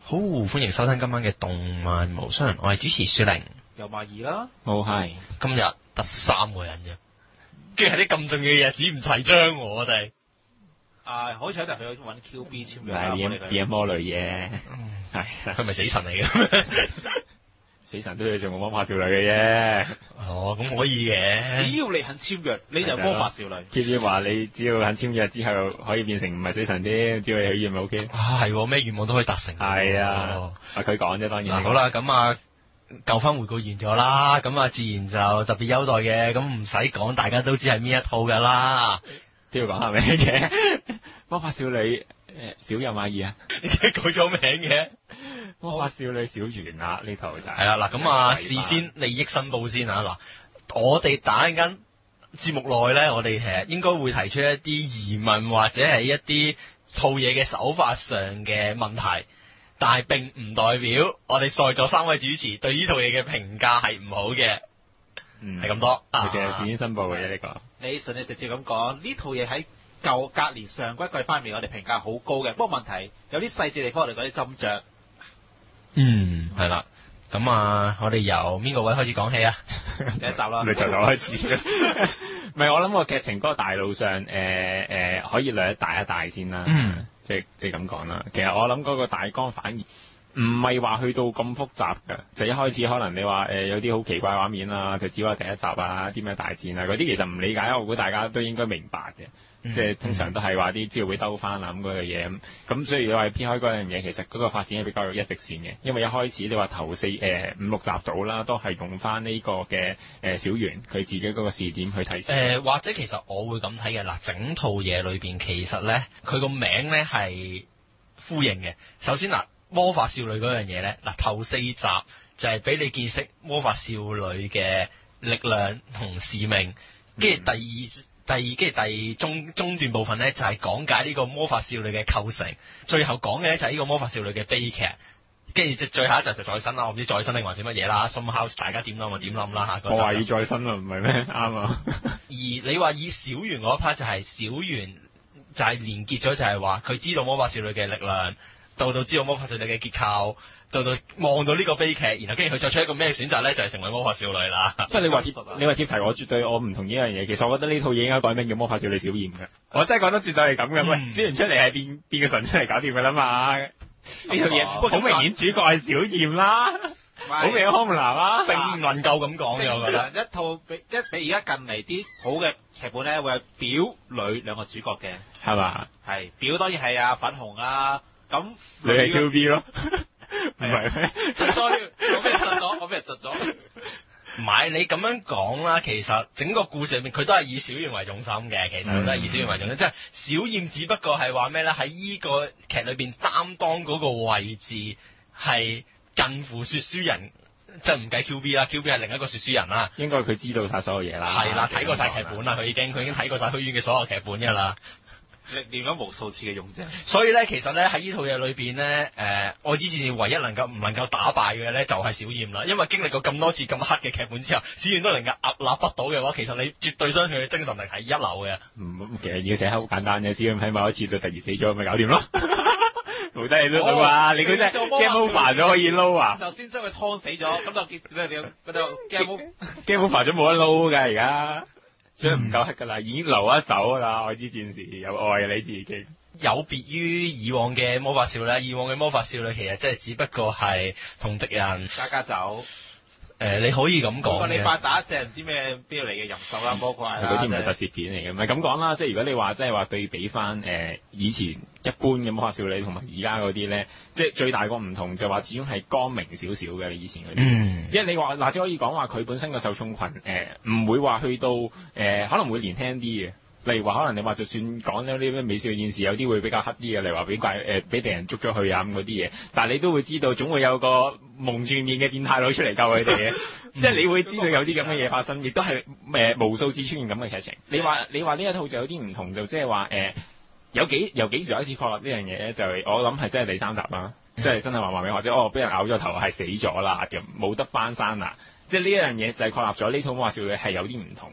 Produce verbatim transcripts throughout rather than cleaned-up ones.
好，歡迎收聽今晚嘅動漫無雙，我係主持雪玲， 又馬二啦， 冇係， 今日得三個人啫，居然係啲咁重要嘅日子唔齊張喎，我哋。 啊，好彩就去揾 Q B 簽約唔係 D M D M 魔女嘅，係佢咪死神嚟嘅？ 死神都要做魔法少女嘅啫。 哦，咁可以嘅。 只要你肯簽約，你就魔法少女。 K B 話你只要肯簽約之後，可以變成唔係死神添，只要你許願咪 O K。 啊，係咩願望都可以達成。 係啊，啊佢講啫，當然。 好啦，咁啊。舊番回顧完咗啦，咁啊自然就特別優待嘅，咁唔使講，大家都知係邊一套噶啦。 都要講下名嘅魔法少女誒小有馬二啊， 你改咗名嘅魔法少女小圓啊，呢套就係。 係啦，嗱咁啊事先利益申報先啊，嗱我哋打緊節目內咧，我哋其實應該會提出一啲疑問或者係一啲套嘢嘅手法上嘅問題。但係並唔代表我哋在座三位主持對呢套嘢嘅評價係唔好嘅， 嗯， 係咁多。 佢嘅事先申報嘅啫呢個。 你順理直接咁講，呢套嘢喺舊隔年上季季翻面，我哋評價好高嘅。不過問題有啲細節地方，我哋嗰啲斟酌。 嗯， 係啦。咁啊，我哋由邊個位開始講起啊？ 第一集啦， 你就就開始。唔係，我諗個劇情嗰個大路上，誒、呃、誒、呃、可以略一帶一帶先啦。 嗯， 即係即係咁講啦。其實我諗嗰個大綱反而唔係話去到咁複雜㗎。就一開始可能你話誒、呃、有啲好奇怪畫面啊，就只話第一集啊，啲咩大戰啊嗰啲，其實唔理解，我估大家都應該明白嘅。嗯、即係通常都係話啲資料會兜翻啊咁嗰樣嘢咁，咁所以你話偏開嗰樣嘢，其實嗰個發展係比較一直線嘅，因為一開始你話頭四誒、呃、五六集到啦，都係用翻呢個嘅誒、呃、小圓佢自己嗰個視點去睇。誒、 呃、或者其實我會咁睇嘅，嗱整套嘢裏邊其實咧佢個名咧係呼應嘅。首先嗱魔法少女嗰樣嘢咧，嗱頭四集就係俾你見識魔法少女嘅力量同使命，跟住第二。嗯第二，跟住第中中段部分咧，就係、是、講解呢個魔法少女嘅構成，最後講嘅咧就係呢個魔法少女嘅悲劇，跟住即最後一集就再生啦，我唔知再生定還是乜嘢啦。Somehow 大家點諗就點諗啦嚇。 我話要再生啊，唔係咩？啱啊。 而你話以小圓嗰一 part 就係小圓就係連結咗，就係話佢知道魔法少女嘅力量，到到知道魔法少女嘅結構。到到望到呢個悲劇，然後跟住佢作出一個咩選擇咧，就係、是、成為魔法少女啦。 不過你話你話貼題，我絕對我唔同意呢樣嘢。其實我覺得呢套嘢應該改名叫魔法少女小艷嘅。我真係覺得絕對係咁嘅。喂、嗯，小圓出嚟係變變個神出嚟搞掂㗎啦嘛。呢套嘢好明顯主角係小艷啦，好明顯康木蘭啦， 並唔能夠咁講嘅。我覺得一套比一比而家近嚟啲好嘅劇本咧，會有表女兩個主角嘅， 係嘛？ 係表當然係啊粉紅啦，咁女係 Q B 咯。唔係咩？ 窒咗，我俾人窒咗，我俾人窒咗。 唔係你咁樣講啦，其實整個故事入面佢都係以小艷為重心嘅，其實佢都係以小艷為重心，即係、嗯、小艷只不過係話咩咧？喺依個劇裏邊擔當嗰個位置係近乎說書人，即係唔計 Q B 啦 ，Q B 係另一個說書人啦。 應該佢知道晒所有嘢啦。 係啦，睇過晒劇本啦，佢已經佢已經睇過晒虛淵嘅所有劇本㗎啦。 歷練咗無數次嘅勇者， 所以咧，其實咧喺呢套嘢裏邊咧，誒、呃，我之前唯一能夠唔能夠打敗嘅咧，就係小艷啦。因為經歷過咁多次咁黑嘅劇本之後，小艷都能夠屹立不倒嘅話，其實你絕對相信佢嘅精神力係一流嘅。 唔，其實要寫好簡單嘅，小艷喺某一次到突然死咗，咪搞掂咯。冇得你都到啊！你嗰啲 game over 咗可以撈啊？ 就先將佢劏死咗，咁就結咩點？嗰度 game game over 咗冇得撈㗎而家。所以唔夠黑㗎啦，已經留一手啦。愛之戰士有愛你自己。 有別於以往嘅魔法少女，以往嘅魔法少女其實即係只不過係同敵人加加酒。 誒、呃，你可以咁講嘅。 你發打一隻唔知咩邊度嚟嘅淫獸啦，魔怪啦。 嗰啲唔係特攝片嚟嘅，唔係咁講啦。即係如果你話即係話對比翻誒、呃、以前一般嘅魔法少女同埋而家嗰啲咧，即係最大個唔同就話始終係光明少少嘅以前嗰啲。嗯。因為你話嗱，只可以講話佢本身個受眾群誒唔會話去到誒、呃、可能會年輕啲嘅。例如話可能你話就算講咗啲咩美少女戰士有啲會比較黑啲嘅，例如話俾怪誒俾敵人捉咗去啊咁嗰啲嘢，但係你都會知道總會有個蒙住面嘅變態佬出嚟救佢哋嘅，即係你會知道有啲咁嘅嘢發生，亦都係誒、呃、無數次出現咁嘅劇情。你話你話呢一套就有啲唔同，就即係話誒有幾由幾時開始確立呢樣嘢咧？就係、是、我諗係真係第三集啦，即係真係話話名或者哦俾人咬咗頭係死咗啦，咁冇得翻生啦，即係呢一樣嘢就係確立咗呢套魔法少女係有啲唔同。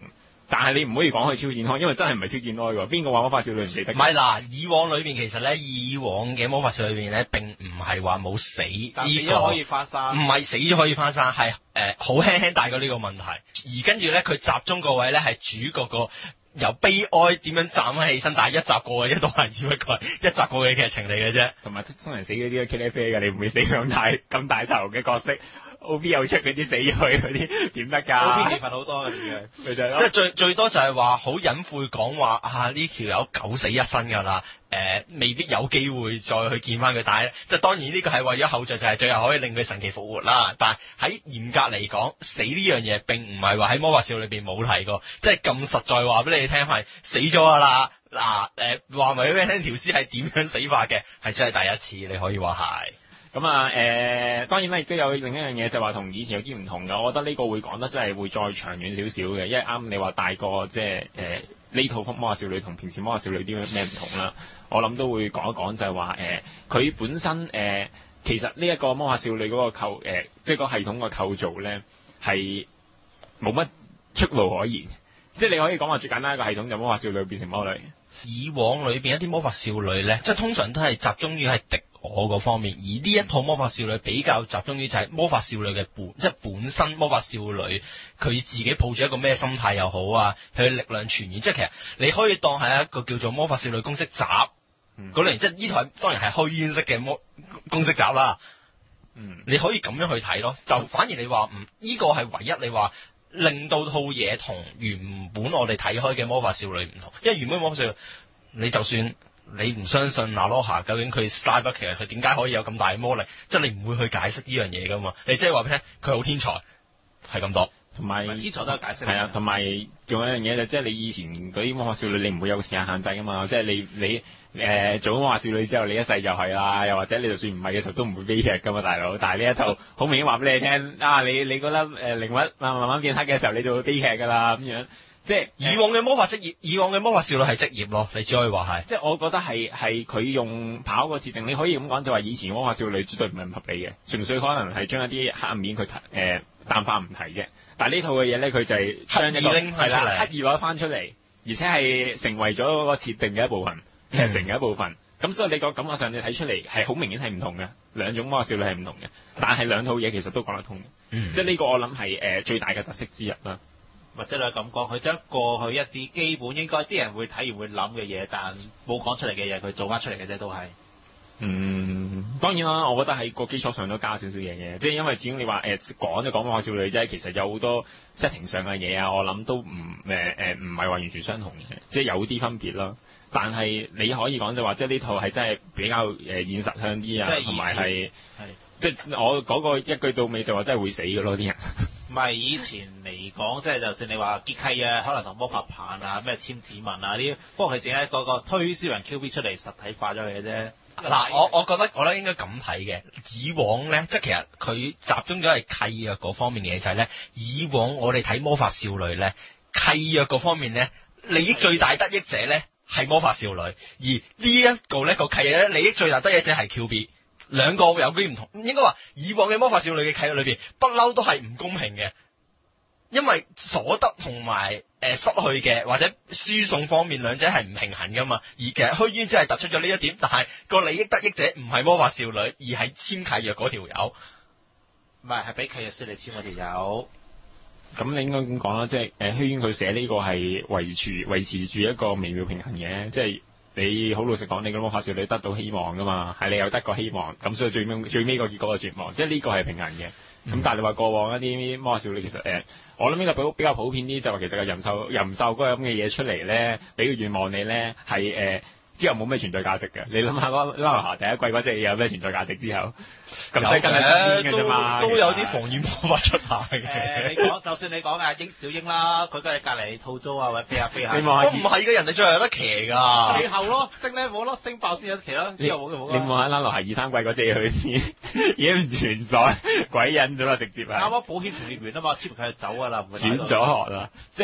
但係你唔可以講佢超展開，因為真係唔係超展開喎。邊個話魔法少女唔記得？ 唔係嗱，以往裏邊其實咧，以往嘅魔法少女裏邊咧，並唔係話冇死呢個， 可以翻生， 唔係死咗可以翻生，係誒好輕輕帶過呢個問題。而跟住咧，佢集中個位咧係主角個由悲哀點樣站起身，但係一集過嘅啫，都係只不過係一集過嘅劇情嚟嘅啫。 同埋通常死嗰啲都茄喱啡嘅，你唔會死咁大咁大頭嘅角色。O P 又出嗰啲死咗去嗰啲點得㗎 ？O P 戲份好多嘅點嘅，就係即係最最多就係話好隱晦講話啊呢條友九死一生㗎啦，誒、呃、未必有機會再去見翻佢，但係即係當然呢個係為咗後著，就係最後可以令佢神奇復活啦。但係喺嚴格嚟講，死呢樣嘢並唔係話喺魔法少女裏邊冇提過，即係咁實在話俾你聽係死咗㗎啦。嗱誒話埋俾你聽條屍係點樣死法嘅，係真係第一次，你可以話係。 咁啊，誒、呃、當然啦，亦都有另一樣嘢就話同以前有啲唔同嘅。我覺得呢個會講得真係會再長遠少少嘅，因為啱你話大個即係誒呢套魔法少女同平時魔法少女啲咩唔同啦。我諗都會講一講就係話誒佢本身誒、呃、其實呢一個魔法少女嗰個構誒、呃、即係個系統個構造咧係冇乜出路可言，即係你可以講話最簡單一個系統就魔法少女變成魔女。 以往裏邊一啲魔法少女咧，即係通常都係集中於係敵我嗰方面，而呢一套魔法少女比較集中於就係魔法少女嘅本，即係本身魔法少女佢自己抱住一個咩心態又好啊，佢力量傳染，即係其實你可以當係一個叫做魔法少女公式集嗰類、嗯，即係呢套當然係虛淵式嘅魔公式集啦。嗯，你可以咁樣去睇咯，就反而你話唔呢個係唯一你話令到套嘢同原本我哋睇開嘅魔法少女唔同，因為原本魔法少女你就算你唔相信娜羅夏究竟佢 Starbuck 其實佢點解可以有咁大嘅魔力，即係你唔會去解釋呢樣嘢噶嘛，你即係話俾你聽佢好天才係咁多， 同埋天才都有解釋。係啊，同埋仲有一樣嘢就即係你以前嗰啲魔法少女你唔會有時間限制噶嘛，即係你你。誒、呃、做咗魔法少女之後，你一世就係啦，又或者你就算唔係嘅時候都唔會悲劇噶嘛，大佬。但係呢一套好明顯話俾你聽，啊你你覺得誒靈魂慢慢慢變黑嘅時候，你就會悲劇㗎啦咁樣。即係以往嘅魔法職業，以往嘅魔法少女係職業咯，你只可以話係。 即係我覺得係係佢用跑個設定，你可以咁講就話以前魔法少女絕對唔係唔合理嘅，純粹可能係將一啲黑暗面佢誒淡化唔提啫。但係呢套嘅嘢咧，佢就係將一個係啦刻意攞翻出嚟，而且係成為咗嗰個設定嘅一部分。劇情嘅一部分，咁、嗯、所以你個感覺上你睇出嚟係好明顯係唔同嘅，兩種魔法少女係唔同嘅，但係兩套嘢其實都講得通嘅、嗯，即係呢個我諗係誒最大嘅特色之一啦。 或者你咁講，佢將過去一啲基本應該啲人會睇完會諗嘅嘢，但冇講出嚟嘅嘢，佢做翻出嚟嘅啫，都係。 嗯，當然啦，我覺得喺個基礎上都加少少嘢嘅，即係因為始終你話誒講就講魔法少女啫，其實有好多 setting 上嘅嘢啊，我諗都唔誒誒唔係話完全相同嘅，即係有啲分別啦。但係你可以講就話，即係呢套係真係比較誒現實向啲啊，同埋係即係我講個一句到尾就話真係會死嘅咯啲人。 唔係以前嚟講，即係就算你話結契啊，可能同魔法棒啊、咩簽指紋啊啲，不過佢淨係嗰個推銷人 Q B 出嚟實體化咗佢嘅啫。 嗱，我我覺得我覺得應該咁睇嘅。以往咧，即係其實佢集中咗係契約嗰方面嘅嘢就係咧，以往我哋睇魔法少女咧，契約嗰方面咧，利益最大得益者咧。係魔法少女，而呢一個呢個契約咧，利益最大得益者係 Q B， 兩個有啲唔同。應該話以往嘅魔法少女嘅契約裏邊，不嬲都係唔公平嘅，因為所得同埋誒失去嘅或者輸送方面兩者係唔平衡噶嘛。而其實虛淵只係突出咗呢一點，但係個利益得益者唔係魔法少女，而係簽契約嗰條友， 唔係係俾契約書你簽嗰條友。 咁你應該咁講啦，即係誒虛淵佢寫呢個係維持維持住一個微妙平衡嘅，即係你好老實講，你個魔法少女得到希望噶嘛，係你有得個希望，咁所以最尾最尾個結果係絕望，即係呢個係平衡嘅。咁、嗯、但係你話過往一啲魔法少女其實誒、呃，我諗呢個比較普遍啲，就話其實個人獸人獸嗰個咁嘅嘢出嚟咧，俾個願望你咧係誒。之後冇咩存在價值嘅，你諗下嗰拉華第一季嗰隻嘢有咩存在價值之後？咁低跟係邊嘅啫嘛？ 都有啲防禦魔法出下嘅、 呃。你講就算你講阿英小英啦，佢都係隔離套租啊，或者飛下飛下。 都唔係嘅，人哋最後有得騎㗎。 最後咯，升 level 咯，升爆先有得騎咯。之後冇嘅冇。 你望下拉華係二三季嗰隻佢先已經唔存在，鬼隱咗啦，直接係。 啱啱保險從業員啊嘛，簽佢就走㗎啦，唔會。 轉咗學啦，即係。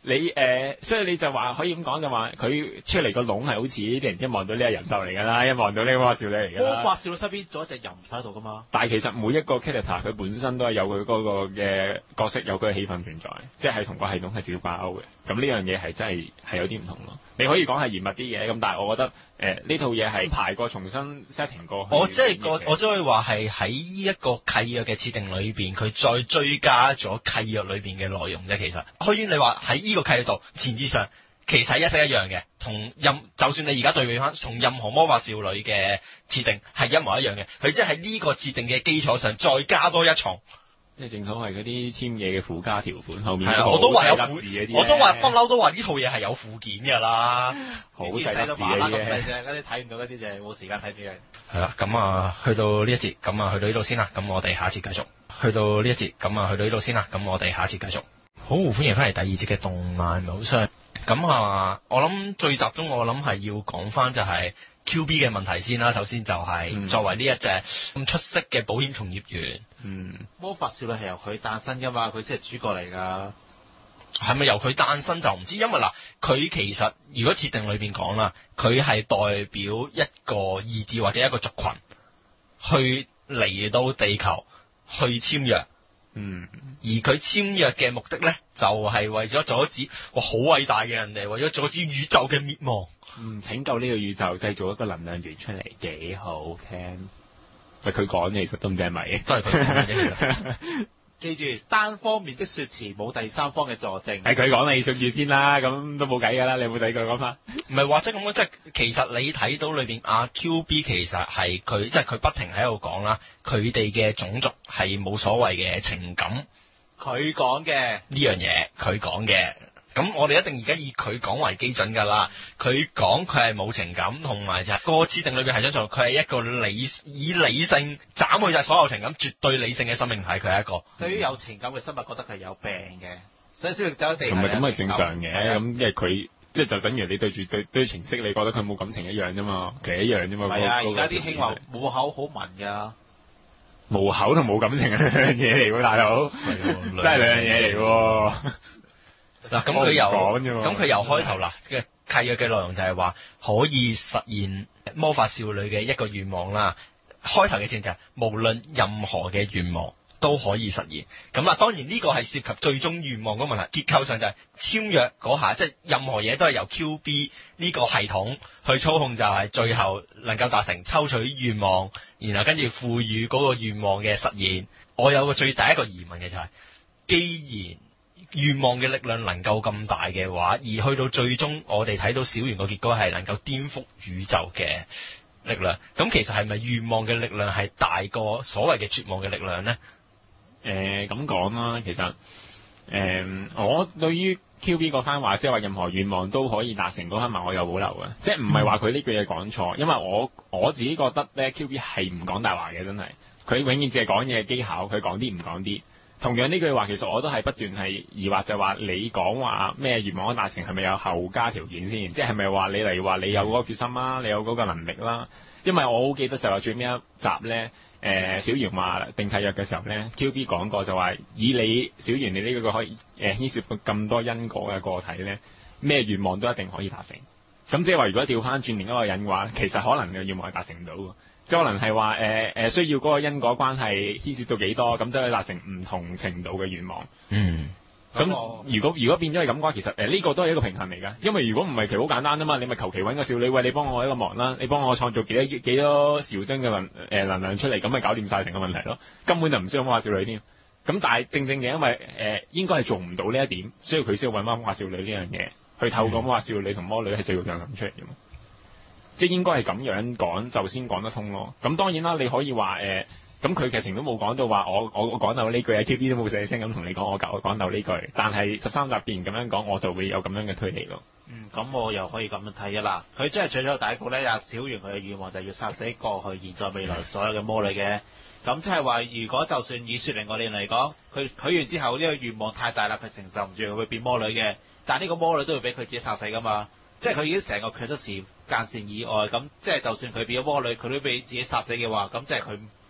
你誒、呃，所以你就話可以咁講就話佢出嚟個籠係好似啲人一望到呢個人獸嚟㗎啦，一望到呢個魔法少女嚟㗎啦。 魔法少女身邊仲有一隻人唔喺度㗎嘛。 但係其實每一個 character 佢本身都係有佢嗰個嘅角色，有佢嘅氣氛存在，即係同個系統係照掛鈎嘅。咁呢樣嘢係真係係有啲唔同咯。你可以講係嚴密啲嘅，咁但係我覺得誒呢、呃、套嘢係排過重新 setting 過去。 我即係個，我只可以話係喺呢一個契約嘅設定裏邊，佢再追加咗契約裏邊嘅內容啫。其實，開源你話喺呢個契約度前置上，其實係一式一樣嘅，同任就算你而家對比翻，從任何魔法少女嘅設定係一模一樣嘅。佢即係喺呢個設定嘅基礎上再加多一重。 即係正所謂嗰啲簽嘢嘅附加條款後面， 係啊，我都話有附，我都話不嬲都話呢套嘢係有附件㗎啦。 好細粒字嘅嘢， 嗰啲睇唔到嗰啲就係冇時間睇啲嘢。 係啦，咁啊，去到呢一節，咁啊，去到呢度先啦。咁我哋下一節繼續。去到呢一節，咁啊，去到呢度先啦。咁我哋下一節繼續。好，歡迎翻嚟第二節嘅動漫冇雙。咁啊，我諗最集中，我諗係要講翻就係 Q B 嘅問題先啦。首先就係、是嗯、作為呢一隻咁出色嘅保險從業員，嗯， 魔法少女係由佢誕生噶嘛，佢先係主角嚟噶。 係咪由佢誕生就唔知，因為嗱，佢其實如果設定裏邊講啦，佢係代表一個意志或者一個族群去嚟到地球去簽約。嗯，而佢簽約嘅目的咧，就係、是、為咗阻止，哇，好偉大嘅人哋，為咗阻止宇宙嘅滅亡， 嗯，拯救呢個宇宙，製造一個能量源出嚟，幾好聽。喂，佢講嘅其實都唔知係咪， 都係佢講嘅啫。 記住，單方面的說辭冇第三方嘅助證。 係佢講，你信住先啦，咁都冇計㗎啦。你有冇睇佢講法？ 唔係或者咁講，即係其實你睇到裏邊阿 Q B 其實係佢，即係佢不停喺度講啦，佢哋嘅種族係冇所謂嘅情感。 佢講嘅呢樣嘢，佢講嘅。咁我哋一定而家以佢講為基準㗎啦。佢講佢係冇情感，同埋就係個設定裏邊係想做佢係一個理以理性斬去晒所有情感，絕對理性嘅生命體。佢係一個對於有情感嘅生物覺得佢係有病嘅，所以先會走地。 唔係咁係正常嘅，咁因為佢即係就等於你對住對對情色，你覺得佢冇感情一樣啫嘛，其實一樣啫嘛。 係啊，而家啲興話冇口好聞㗎。 冇口同冇感情係兩樣嘢嚟喎，大佬，真係兩樣嘢嚟喎。 嗱，咁佢又咁佢由開頭啦嘅契約嘅內容就係話可以實現魔法少女嘅一個願望啦。開頭嘅前提就係無論任何嘅願望都可以實現。咁啦，當然呢個係涉及最終願望嗰個問題。結構上就係簽約嗰下，即係任何嘢都係由 Q B 呢個系統去操控，就係最後能夠達成抽取願望，然後跟住賦予嗰個願望嘅實現。我有個最第一個疑問嘅就係，既然願望嘅力量能夠咁大嘅話，而去到最終我哋睇到小圓個結果係能夠顛覆宇宙嘅力量，咁其實係咪願望嘅力量係大過所謂嘅絕望嘅力量呢？ 誒咁講啦，其實誒、呃、我對於 Q B 嗰番話，即係話任何願望都可以達成嗰番話，我有保留嘅，即係唔係話佢呢句嘢講錯，因為我我自己覺得咧 Q B 係唔講大話嘅，真係佢永遠只係講嘢嘅技巧，佢講啲唔講啲。同樣呢句話，其實我都係不斷係疑惑，就話你講話咩願望可達成，係咪有後加條件先？即係咪話你例如話你有嗰個決心啦，你有嗰個能力啦？因為我好記得就話最尾一集咧，誒、呃、小圓話定契約嘅時候咧 ，Q B 講過就話以你小圓你呢個可以誒牽涉到咁多因果嘅個體咧，咩願望都一定可以達成。咁即係話如果調翻轉另一個人嘅話，其實可能嘅願望係達成唔到嘅。即係可能係話誒誒需要嗰個因果關係牽涉到幾多，咁就可以達成唔同程度嘅願望。嗯，咁如果如果變咗係咁嘅話，其實誒呢、呃這個都係一個平衡嚟㗎。因為如果唔係，其實好簡單啊嘛，你咪求其揾個少女，喂，你幫我一個忙啦，你幫我創造幾多幾多兆噸嘅能誒、呃、能量出嚟，咁咪搞掂晒成個問題咯。根本就唔需要魔法少女添。咁但係正正嘅，因為誒、呃、應該係做唔到呢一點，所以佢先要揾翻魔法少女呢樣嘢，去透過魔法少女同魔女係製造能量出嚟嘅嘛。即係應該係咁樣講就先講得通咯。咁當然啦，你可以話誒，咁、呃、佢劇情都冇講到話我我我講到呢句啊 ，Q B 都冇寫聲咁同你講我講講到呢句。但係十三集既然咁樣講，我就會有咁樣嘅推理咯。 嗯，咁我又可以咁樣睇嘅啦。佢真係取咗第一個咧，阿小圓佢嘅願望就係要殺死過去、現在、未來所有嘅魔女嘅。咁即係話，如果就算以雪靈我哋嚟講，佢許完之後呢、這個願望太大啦，佢承受唔住，佢會變魔女嘅。但係呢個魔女都會俾佢自己殺死噶嘛。即係佢已經成個缺咗時間線以外，咁即係就算佢變咗魔女，佢都俾自己殺死嘅話，咁即係佢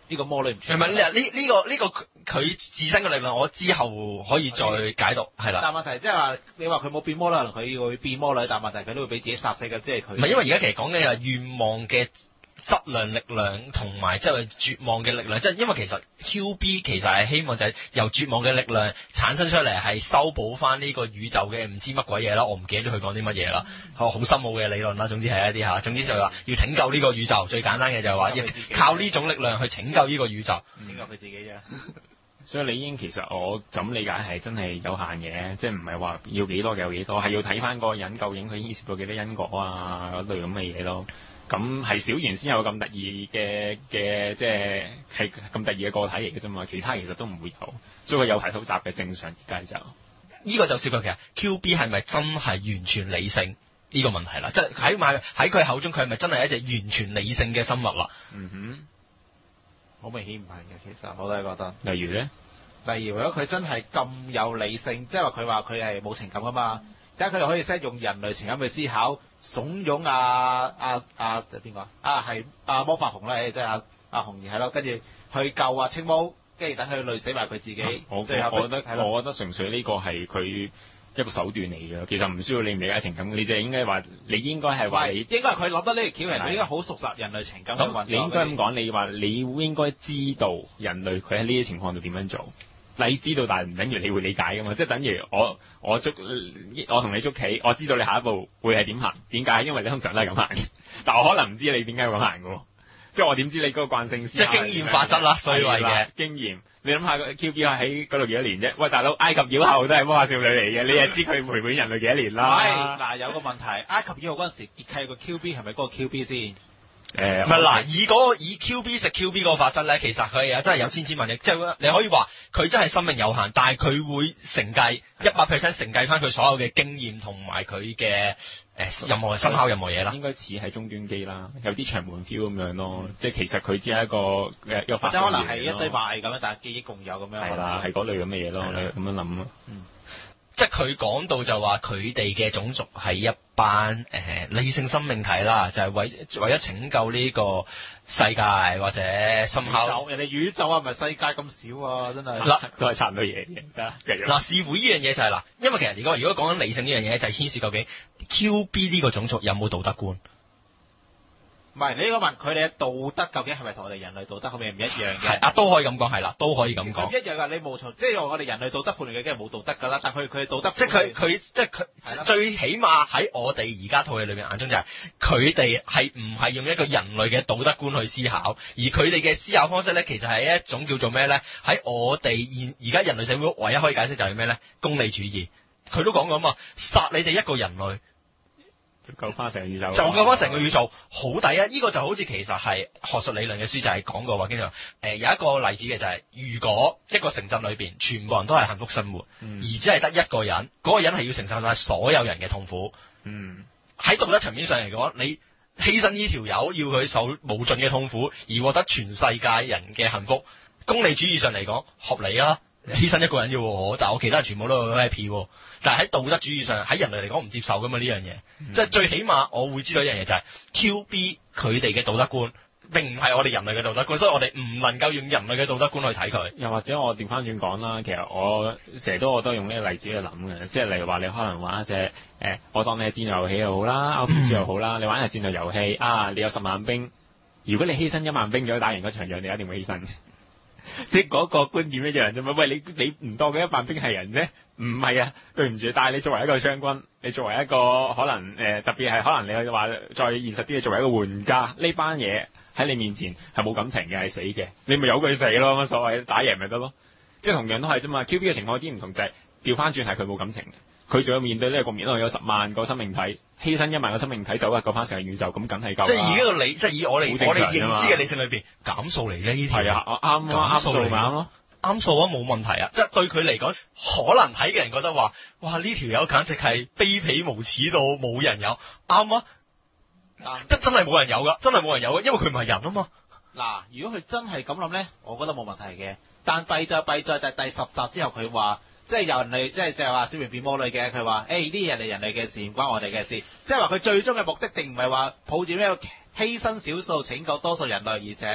呢個魔女唔係存在。 咪呢呢呢個呢個佢自身嘅力量，我之後可以再解讀，係啦。 但問題即係話，你話佢冇變魔女，可能佢會變魔女，但問題佢都會俾自己殺死嘅，即係佢。 唔係因為而家其實講嘅係願望嘅質量力量同埋即係絕望嘅力量，即係因為其實 Q B 其實係希望就係由絕望嘅力量產生出嚟，係修補翻呢個宇宙嘅唔知乜鬼嘢啦，我唔記得咗佢講啲乜嘢啦，好深奧嘅理論啦，總之係一啲嚇，總之就係話要拯救呢個宇宙，最簡單嘅就係話要靠呢種力量去拯救呢個宇宙， 拯救佢自己啫。 所以理應其實我咁理解係真係有限嘅，即係唔係話要幾多就有幾多，係要睇翻嗰個人究竟佢牽涉到幾多因果啊嗰類咁嘅嘢咯。咁係小圓先有咁特異嘅嘅，即係係咁特異嘅個體嚟嘅啫嘛，其他其實都唔會有，所以佢有排複雜嘅正常而家就呢個就涉及其實 Q B 係咪真係完全理性呢個問題啦？即係喺埋喺佢口中，佢係咪真係一隻完全理性嘅生物啦？ 嗯哼， 好明顯唔係嘅，其實我都係覺得。 例如咧， 例如如果佢真係咁有理性，即係話佢話佢係冇情感噶嘛，點解佢哋可以識用人類情感去思考，慫恿阿阿阿就邊個啊？啊係阿魔法紅啦，即係阿阿紅兒係咯，跟住去救阿青毛，跟住等佢累死埋佢自己。 我最後我覺得我覺得純粹呢個係佢一個手段嚟嘅，其實唔需要你唔理解情感，你就係應該話你應該係話你應該係佢諗得呢條橋，人佢應該好熟習人類情感嘅運作。 你應該咁講，你話你應該知道人類佢喺呢啲情況度點樣做。你知道，但係唔等於你會理解噶嘛？即係等於我我捉我同你捉棋，我知道你下一步會係點行，點解？因為你通常都係咁行，但我可能唔知你點解會咁行嘅喎。即係我點知你嗰個慣性思即係經驗法則啦，所謂嘅經驗。你諗下 Q B 喺嗰度幾多年啫？喂，大佬，埃及妖后都係魔法少女嚟嘅，你又知佢陪伴人類幾多年啦？ 係嗱，有個問題，埃及妖后嗰陣時結契個 Q B 係咪嗰個 Q B 先？ 誒唔係嗱，以嗰、個、以 Q B 食 Q B 嗰個法則咧，其實佢係真係有千千萬億，即係你可以話佢真係生命有限，但係佢會承繼一百 percent 承繼翻佢所有嘅經驗同埋佢嘅誒任何深刻任何嘢啦。 應該似係終端機啦，有啲長門 feel 咁樣咯，即係其實佢只係一個誒一個發或者可能係一堆螞蟻咁樣，但係記憶共有咁樣。 係啦，係嗰類咁嘅嘢咯，你咁樣諗咯。 嗯。 即係佢講到就話佢哋嘅種族係一班誒、呃、理性生命體啦，就係、是、為為咗拯救呢個世界或者深刻。 人哋宇宙啊，唔係世界咁少啊，真係。 嗱， 都係差唔多嘢嘅。得繼續。 嗱，視乎呢樣嘢就係、是、嗱，因為其實如果如果講緊理性呢樣嘢，就係、是、牽涉究竟 Q B 呢個種族有冇道德觀？ 唔係，你應該問佢哋嘅道德究竟係咪同我哋人類道德係咪唔一樣嘅？ 係啊，都可以咁講，係啦，都可以咁講。 一樣㗎，你冇錯，即係我哋人類道德判斷嘅，梗係冇道德㗎啦。但係佢佢道德， 即係佢佢即係佢最起碼喺我哋而家套戲裏面眼中就係佢哋係唔係用一個人類嘅道德觀去思考，而佢哋嘅思考方式咧，其實係一種叫做咩咧？喺我哋現而家人類社會唯一可以解釋就係咩咧？功利主義。佢都講過嘛，殺你哋一個人類。 就救翻成個宇宙， 就救翻成個宇宙，好抵啊！呢、這個就好似其實係學術理論嘅書就係講過話，經常誒有一個例子嘅就係、是，如果一個城鎮裏邊全部人都係幸福生活， 嗯、 而只係得一個人，嗰、那個人係要承受晒所有人嘅痛苦。 嗯， 喺道德層面上嚟講，你犧牲呢條友要佢受無盡嘅痛苦，而獲得全世界人嘅幸福，功利主義上嚟講合理啊！犧牲一個人要我，但係我其他人全部都 happy。但係喺道德主義上，喺人類嚟講唔接受噶嘛呢樣嘢，嗯、即係最起碼我會知道一樣嘢就係、是、Q B 佢哋嘅道德觀並唔係我哋人類嘅道德觀，所以我哋唔能夠用人類嘅道德觀去睇佢。 又或者我調翻轉講啦，其實我成日都我都用呢個例子去諗嘅，即係例如話你可能玩一隻誒、呃，我當你係戰略遊戲又好啦，R P G 又好啦，你玩一隻戰略遊戲啊，你有十萬兵，如果你犧牲一萬兵咗打贏嗰場仗，你一定會犧牲。即係嗰個觀點一樣啫嘛。喂，你你唔當佢一萬兵係人啫？唔係啊，對唔住。但係你作為一個將軍，你作為一個可能誒、呃，特別係可能你話再現實啲嘅，作為一個玩家，呢班嘢喺你面前係冇感情嘅，係死嘅，你咪由佢死咯，乜所謂？打贏咪得咯。即係同樣都係啫嘛。Q B 嘅情況有啲唔同，就係調翻轉係佢冇感情嘅，佢仲要面對呢個局面，可能有十萬個生命體，犧牲一萬個生命體走啊，救翻成個宇宙，咁梗係夠啦。 即係以呢個理，即係以我哋我哋認知嘅理性裏邊減數嚟嘅呢條。 係啊，啱啊，啱數咪啱咯。 啱數啊，冇問題啊！即係對佢嚟講，可能睇嘅人覺得話，哇呢條友簡直係卑鄙無恥到冇人有，啱啊！ 啱， 真真係冇人有噶，真係冇人有噶，因為佢唔係人啊嘛。 嗱，如果佢真係咁諗咧，我覺得冇問題嘅。但弊就弊在第第十集之後，佢話即係由人類，即係就係話小圓變魔女嘅。佢話誒呢啲人哋人類嘅事，唔關我哋嘅事。即係話佢最終嘅目的，定唔係話抱住咩犧牲少數拯救多數人類，而且係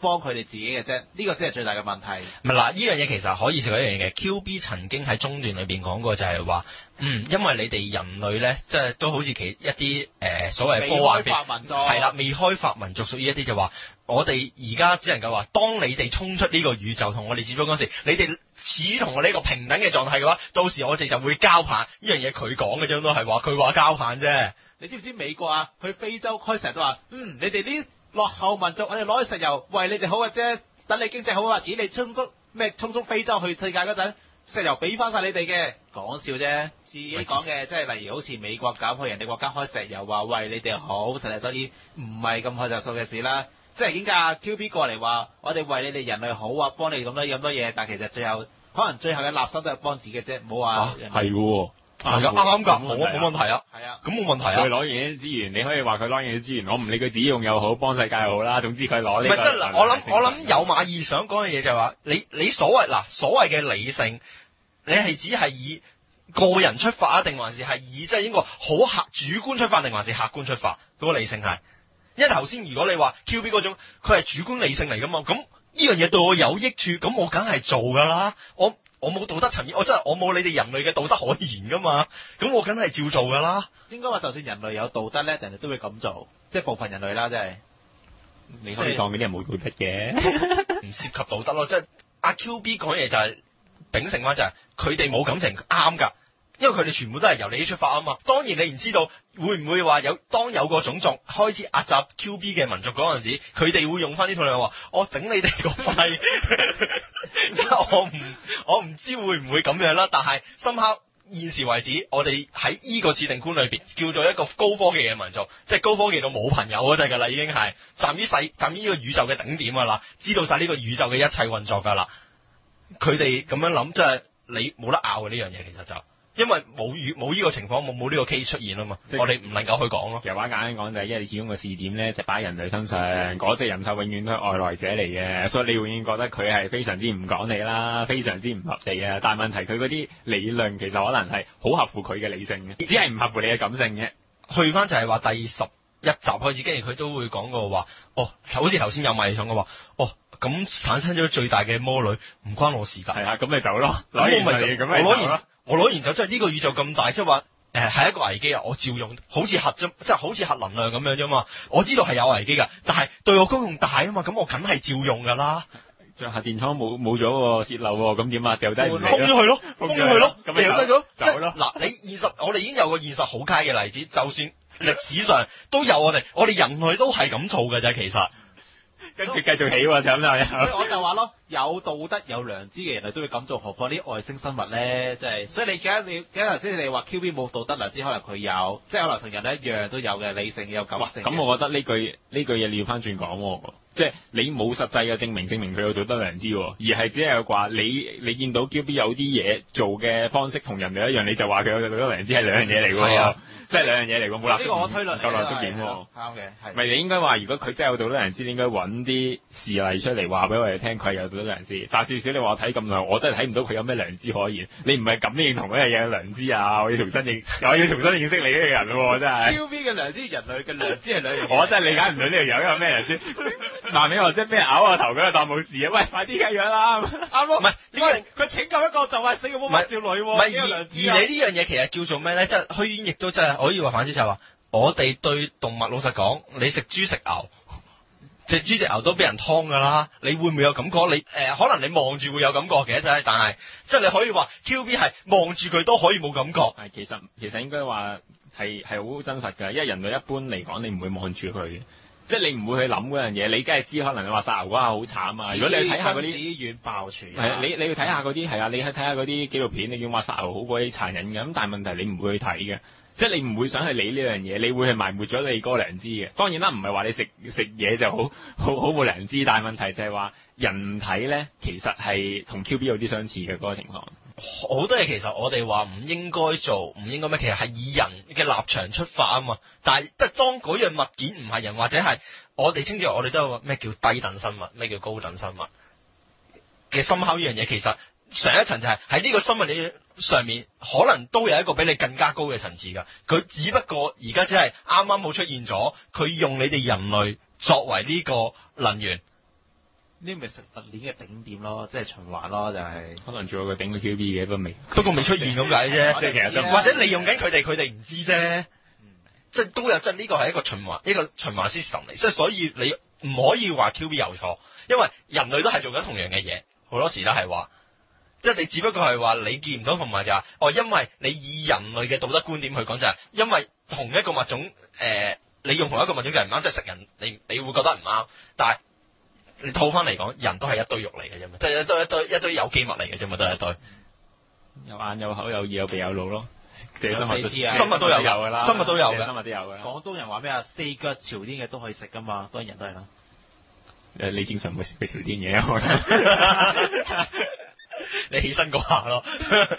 幫佢哋自己嘅啫，呢個先係最大嘅問題。 唔係嗱，呢樣嘢其實可以做一樣嘢嘅。Q B 曾經喺中段裏邊講過就係話，嗯，因為你哋人類咧，即係都好似其一啲誒、呃、所謂科幻未開發民族係啦，未開發民族屬於一啲就話，我哋而家只能夠話，當你哋衝出呢個宇宙同我哋接觸嗰時，你哋始於同我呢個平等嘅狀態嘅話，到時我哋就會交棒。呢樣嘢佢講嘅啫，都係話佢話交棒啫。 你知唔知美國啊？去非洲開成日都話，嗯，你哋啲落後民族，我哋攞去石油為你哋好嘅啫。等你經濟好啊，錢你充足咩？充足非洲去世界嗰陣，石油俾翻晒你哋嘅，講笑啫。自己講嘅，即係例如好似美國搞去人哋國家開石油，話為你哋好，實際當然唔係咁開就數嘅事啦。即係點解 Q B 過嚟話，我哋為你哋人類好啊，幫你咁多咁多嘢，但其實最後可能最後嘅立心都係幫自己啫，唔好話係喎。 係噶，啱啱㗎，冇冇問題啊。 係啊， 咁冇問題啊。 佢攞完啲資源，你可以話佢攞完啲資源，我唔理佢自己用又好，幫世界又好啦。總之佢攞呢個。 唔係即係我諗，我諗有馬義想講嘅嘢就係話，你你所謂嗱所謂嘅理性，你係只係以個人出發啊，定還是係以即係應該好客主觀出發，定還是客觀出發？嗰、那個理性係，因為頭先如果你話 Q B 嗰種，佢係主觀理性嚟㗎嘛，咁呢樣嘢對我有益處，咁我梗係做㗎啦，我。我冇道德層面，我真係我冇你哋人類嘅道德可言噶嘛，咁我梗係照做噶啦。 應該話就算人類有道德咧，人哋都會咁做，即係部分人類啦，即係。 你可以當嗰啲人冇道德嘅， 唔涉及道德咯，即係阿 Q B 講嘢就係、是、秉承翻就係佢哋冇感情啱㗎，因為佢哋全部都係由你出發啊嘛。當然你唔知道會唔會話有當有個種族開始壓襲 Q B 嘅民族嗰陣時，佢哋會用翻呢套嚟話我頂你哋個肺。即係我唔我唔知會唔會咁樣啦，但係深刻現時為止，我哋喺依個設定觀裏邊叫做一個高科技嘅民族，即係高科技到冇朋友嗰陣㗎啦，已經係站於世站於呢個宇宙嘅頂點㗎啦，知道晒呢個宇宙嘅一切運作㗎啦。佢哋咁樣諗，即係你冇得拗嘅呢樣嘢，其實就。因為冇冇呢個情況，冇冇呢個 case 出現啊嘛，即我哋唔能夠去講咯。 有話簡單講就係，因為你始終個視點咧就擺喺人類身上，嗰隻人獸永遠都係外來者嚟嘅，所以你永遠覺得佢係非常之唔講理啦，非常之唔合理啊。但係問題佢嗰啲理論其實可能係好合乎佢嘅理性嘅，只係唔合乎你嘅感性嘅。 去翻就係話第十一集開始，跟住佢都會講過話，哦，好似頭先有賣相嘅話，哦，咁產生咗最大嘅魔女，唔關我事㗎。 係啊，咁咪走咯。 咁我咪就咁我攞完。我攞完就即係呢個宇宙咁大，即係話誒係一個危機啊！我照用，好似核啫，即係好似核能量咁樣啫嘛。我知道係有危機㗎，但係對我功用大啊嘛，咁我梗係照用㗎啦。 像核電廠冇冇咗喎，泄漏喎，咁點啊？掉低唔嚟封咗佢咯，封咗佢咯， 掉低咗走咯。 嗱，你現實我哋已經有個現實好佳嘅例子，就算歷史上都有我哋，我哋人類都係咁做㗎啫，其實。 跟住繼續起喎，咁就所以我就話咯，有道德有良知嘅人類都會咁做，何況啲外星生物咧？即係，所以你記得你記得頭先你話 Q B 冇道德良知，可能佢有，即係可能同人類一樣都有嘅理性有感性。 咁我覺得呢句呢句嘢你要翻轉講喎，即係你冇實際嘅證明證明佢有道德良知，而係只係話你你見到 Q B 有啲嘢做嘅方式同人類一樣，你就話佢有道德良知係兩樣嘢嚟㗎喎。即係兩樣嘢嚟㗎，冇立足點，唔夠立足點喎。 啱嘅，係。 咪你應該話，如果佢真係有道德良知，你應該揾啲事例出嚟話俾我哋聽，佢係有道德良知。但係至少你話我睇咁耐，我真係睇唔到佢有咩良知可言。你唔係咁認同嗰樣嘢嘅良知啊！我要重新認，我要重新認識你呢個人喎，真係。 Q B 嘅良知，人類嘅良知係兩樣嘢。 我真係理解唔到呢條友有咩良知。嗱，你話即係咩咬個頭咁就當冇事啊？喂，快啲繼續啦！啱咯， 唔係呢樣佢拯救一個就係死個魔法少女喎。 唔係而而你呢樣嘢其實叫做咩咧？即係虛淵亦都真係可以話反之，就係話我哋對動物老實講，你食豬食牛，隻豬隻牛都俾人劏㗎啦。你會唔會有感覺？你誒、呃、可能你望住會有感覺嘅，但係但係即係你可以話 Q B 係望住佢都可以冇感覺。 係其實其實應該話係係好真實㗎，因為人類一般嚟講，你唔會望住佢嘅。即係你唔會去諗嗰樣嘢，你梗係知可能你話殺牛嗰下好慘啊！如果你去睇下嗰啲， 子苑爆傳係啊，你你要睇下嗰啲係啊，你去睇下嗰啲紀錄片，你叫話殺牛好鬼殘忍嘅，咁但係問題你唔會去睇嘅，即係你唔會想去理呢樣嘢，你會去埋沒咗你嗰個良知嘅。當然啦，唔係話你食食嘢就好好好冇良知，但係問題就係話人體咧，其實係同 Q B 有啲相似嘅嗰個情況。 好多嘢其實我哋話唔應該做，唔應該咩？其實係以人嘅立場出發啊嘛。但係即係當嗰樣物件唔係人，或者係我哋稱之為我哋都有個咩叫低等生物，咩叫高等生物嘅深刻呢樣嘢。其實上一層就係喺呢個生物理上面，可能都有一個比你更加高嘅層次㗎。佢只不過而家只係啱啱好出現咗，佢用你哋人類作為呢個能源。 呢咪食物鏈嘅頂點咯，即係循環咯，就係、 可能仲有個頂嘅 Q B 嘅，不過未不過未出現咁解啫， 即係其實都或者利用緊佢哋，佢哋唔知啫。即係都有，即係呢個係一個循環，一個循環 system 嚟，即係所以你唔可以話 Q B 有錯，因為人類都係做緊同樣嘅嘢，好多時都係話，即係你只不過係話你見唔到同埋就係、是，哦，因為你以人類嘅道德觀點去講就係、是，因為同一個物種，誒、呃，你用同一個物種就係唔啱，即係食人，你你會覺得唔啱，但係你套翻嚟講，人都係一堆肉嚟嘅啫嘛，即係一堆一堆一堆有機物嚟嘅啫嘛，都係一堆， 有眼有口有耳有鼻有腦咯。生物都生物都有㗎啦， 生物都有嘅， 生物都有㗎。 廣東人話咩啊？四腳朝天嘅都可以食㗎嘛，當然人都係啦。 誒，你正常唔會食佢朝天嘅，我覺得。 你起身嗰下咯。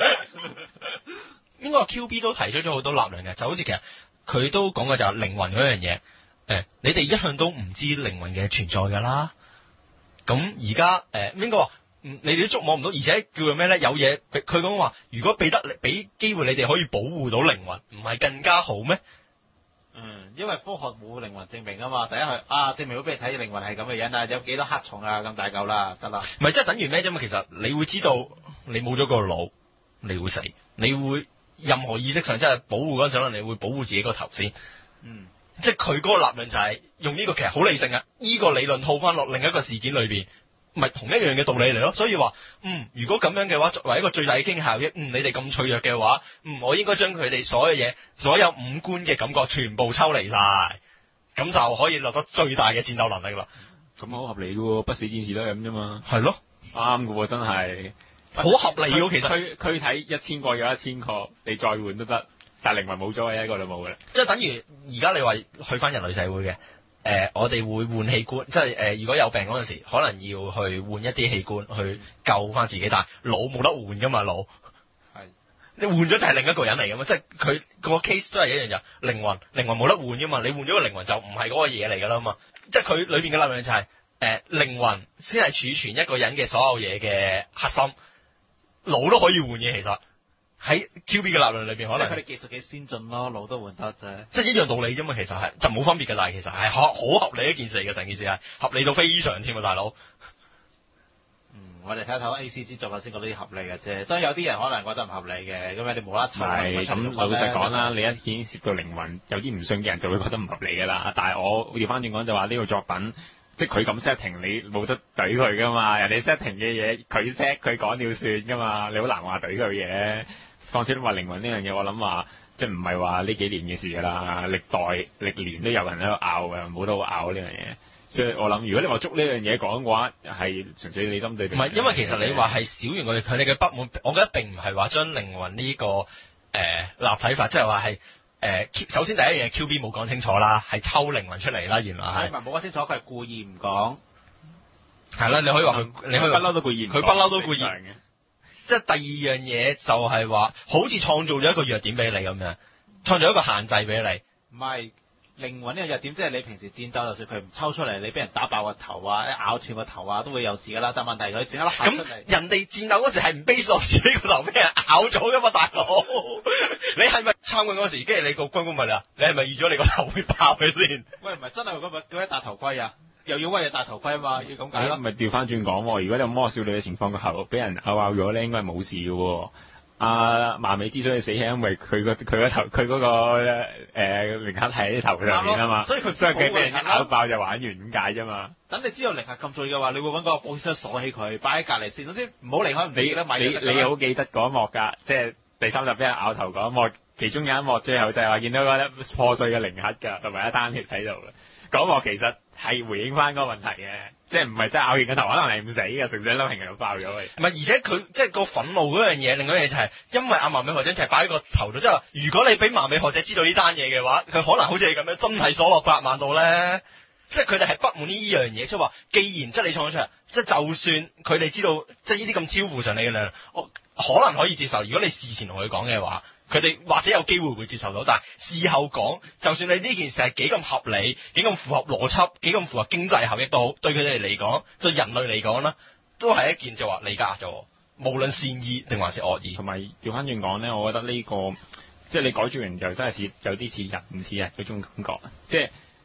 應該 Q B 都提出咗好多立論嘅，就好似其實佢都講嘅就係靈魂嗰樣嘢。誒，你哋一向都唔知靈魂嘅存在㗎啦。咁而家誒應該話。嗯，你哋都捉摸唔到，而且叫做咩咧？有嘢，佢講話，如果俾得俾機會你哋可以保護到靈魂，唔係更加好咩？ 嗯，因為科學冇靈魂證明啊嘛。第一係啊，證明到俾你睇靈魂係咁嘅樣啊，有幾多黑蟲啊，咁大嚿啦，得啦。 唔係，即係等於咩啫嘛？其實你會知道，你冇咗個腦，你會死，你會任何意識上即係保護嗰陣時，你會保護自己個頭先。 嗯， 即係佢嗰個立論就係用呢個其實好理性啊，呢個理論套翻落另一個事件裏邊。咪同一樣嘅道理嚟咯，所以話，嗯，如果咁樣嘅話，作為一個最大嘅經濟效益，嗯，你哋咁脆弱嘅話，嗯，我應該將佢哋所有嘢，所有五官嘅感覺全部抽離晒，咁就可以落得最大嘅戰鬥能力啦。 咁好合理嘅喎，不死戰士都係咁啫嘛。 係咯， 啱嘅喎，真係好合理嘅，其實軀軀體一千個有一千個，你再換都得，但係靈魂冇咗嘅一個都冇嘅。 即係等於而家你話去翻人類社會嘅。誒、呃，我哋會換器官，即係誒、呃，如果有病嗰陣時，可能要去換一啲器官去救翻自己，但係腦冇得換噶嘛，腦係你換咗就係另一個人嚟噶嘛，即係佢個 case 都係一樣就靈魂，靈魂冇得換噶嘛，你換咗個靈魂就唔係嗰個嘢嚟噶啦嘛，即係佢裏邊嘅理論就係、是、誒、呃、靈魂先係儲存一個人嘅所有嘢嘅核心，腦都可以換嘅其實。喺 Q B 嘅立論裏邊，可能佢哋技術幾先進咯，腦都換得啫。 即係一樣道理啫嘛，其實係就冇分別嘅，但係其實係好好合理一件事嚟嘅，成件事係合理到非常添啊，大佬。 嗯，我哋睇睇 A C G 作品先覺得合理嘅啫，當然有啲人可能覺得唔合理嘅，咁你冇得嘈。係咁老實講啦，你一牽涉到靈魂，有啲唔信嘅人就會覺得唔合理㗎啦。但係我調翻轉講就話呢個作品。即係佢咁 setting，你冇得懟佢噶嘛？人哋 setting 嘅嘢，佢 set 佢講了算噶嘛？你好難話懟佢嘅。況且都話靈魂呢樣嘢，我諗話即係唔係話呢幾年嘅事㗎啦，歷代歷年都有人喺度拗嘅，冇得好拗呢樣嘢。所以我諗，如果你話捉呢樣嘢講嘅話，係純粹你針對。唔係， 因為其實你話係小圓佢哋佢哋嘅不滿，我覺得並唔係話將靈魂呢、呢個誒、呃、立體法，即係話係。誒，首先第一樣嘢 Q B 冇講清楚啦，係抽靈魂出嚟啦，原來係。唔係冇講清楚，佢係故意唔講。係啦，你可以話佢，你可以不嬲都故意，佢不嬲都故意。即係第二樣嘢就係話，好似創造咗一個弱點俾你咁樣，創造一個限制俾你。唔係靈魂呢個弱點，即係你平時戰鬥，就算佢唔抽出嚟，你俾人打爆個頭啊，咬斷個頭啊，都會有事㗎啦。但問題佢整一粒核出嚟。咁人哋戰鬥嗰時係唔 base 落住呢個頭俾人咬咗㗎嘛，大佬。你係咪參軍嗰時，跟住你個軍官問啊？你係咪預咗你個頭會爆嘅先？喂，唔係真係咁咪叫一戴頭盔啊？又要威又戴頭盔啊嘛？要咁解咯。咪調翻轉講喎，如果有魔少女嘅情況，個頭俾人咬咬咗咧，應該係冇事嘅喎。阿麻美之所以死係因為佢個佢個頭佢嗰個誒靈核喺頭上面啊嘛，所以佢所以佢俾人咬爆就玩完咁解啫嘛。等你知道靈核咁重要嘅話，你會揾個保險箱鎖起佢，擺喺隔離先，總之唔好離開唔記得買。你你好記得嗰一幕㗎，即係。第三集俾人咬頭嗰一幕，其中有一幕最後就係話見到個破碎嘅靈核㗎，同埋一單血喺度嘅。嗰幕其實係回應翻嗰個問題嘅，即係唔係真係咬完個頭，可能係唔死嘅，純粹粒平就爆咗佢。唔係，而且佢即係個憤怒嗰樣嘢，另外一樣嘢就係因為阿麻美學姐就係擺喺個頭度，即係話如果你俾麻美學姐知道呢單嘢嘅話，佢可能好似你咁樣真係鎖落百萬度咧。即係佢哋係不滿呢樣嘢，即係話既然即係你創咗出嚟，即係就算佢哋知道即係呢啲咁超乎常理嘅量，我可能可以接受。如果你事前同佢講嘅話，佢哋或者有機會會接受到。但係事後講，就算你呢件事係幾咁合理、幾咁符合邏輯、幾咁符合經濟效益都好，對佢哋嚟講，對人類嚟講啦，都係一件就話你呃咗我，無論善意定還是惡意。同埋調翻轉講咧，我覺得呢、呢個即係你改造人就真係似有啲似人唔似人嗰種感覺，即係。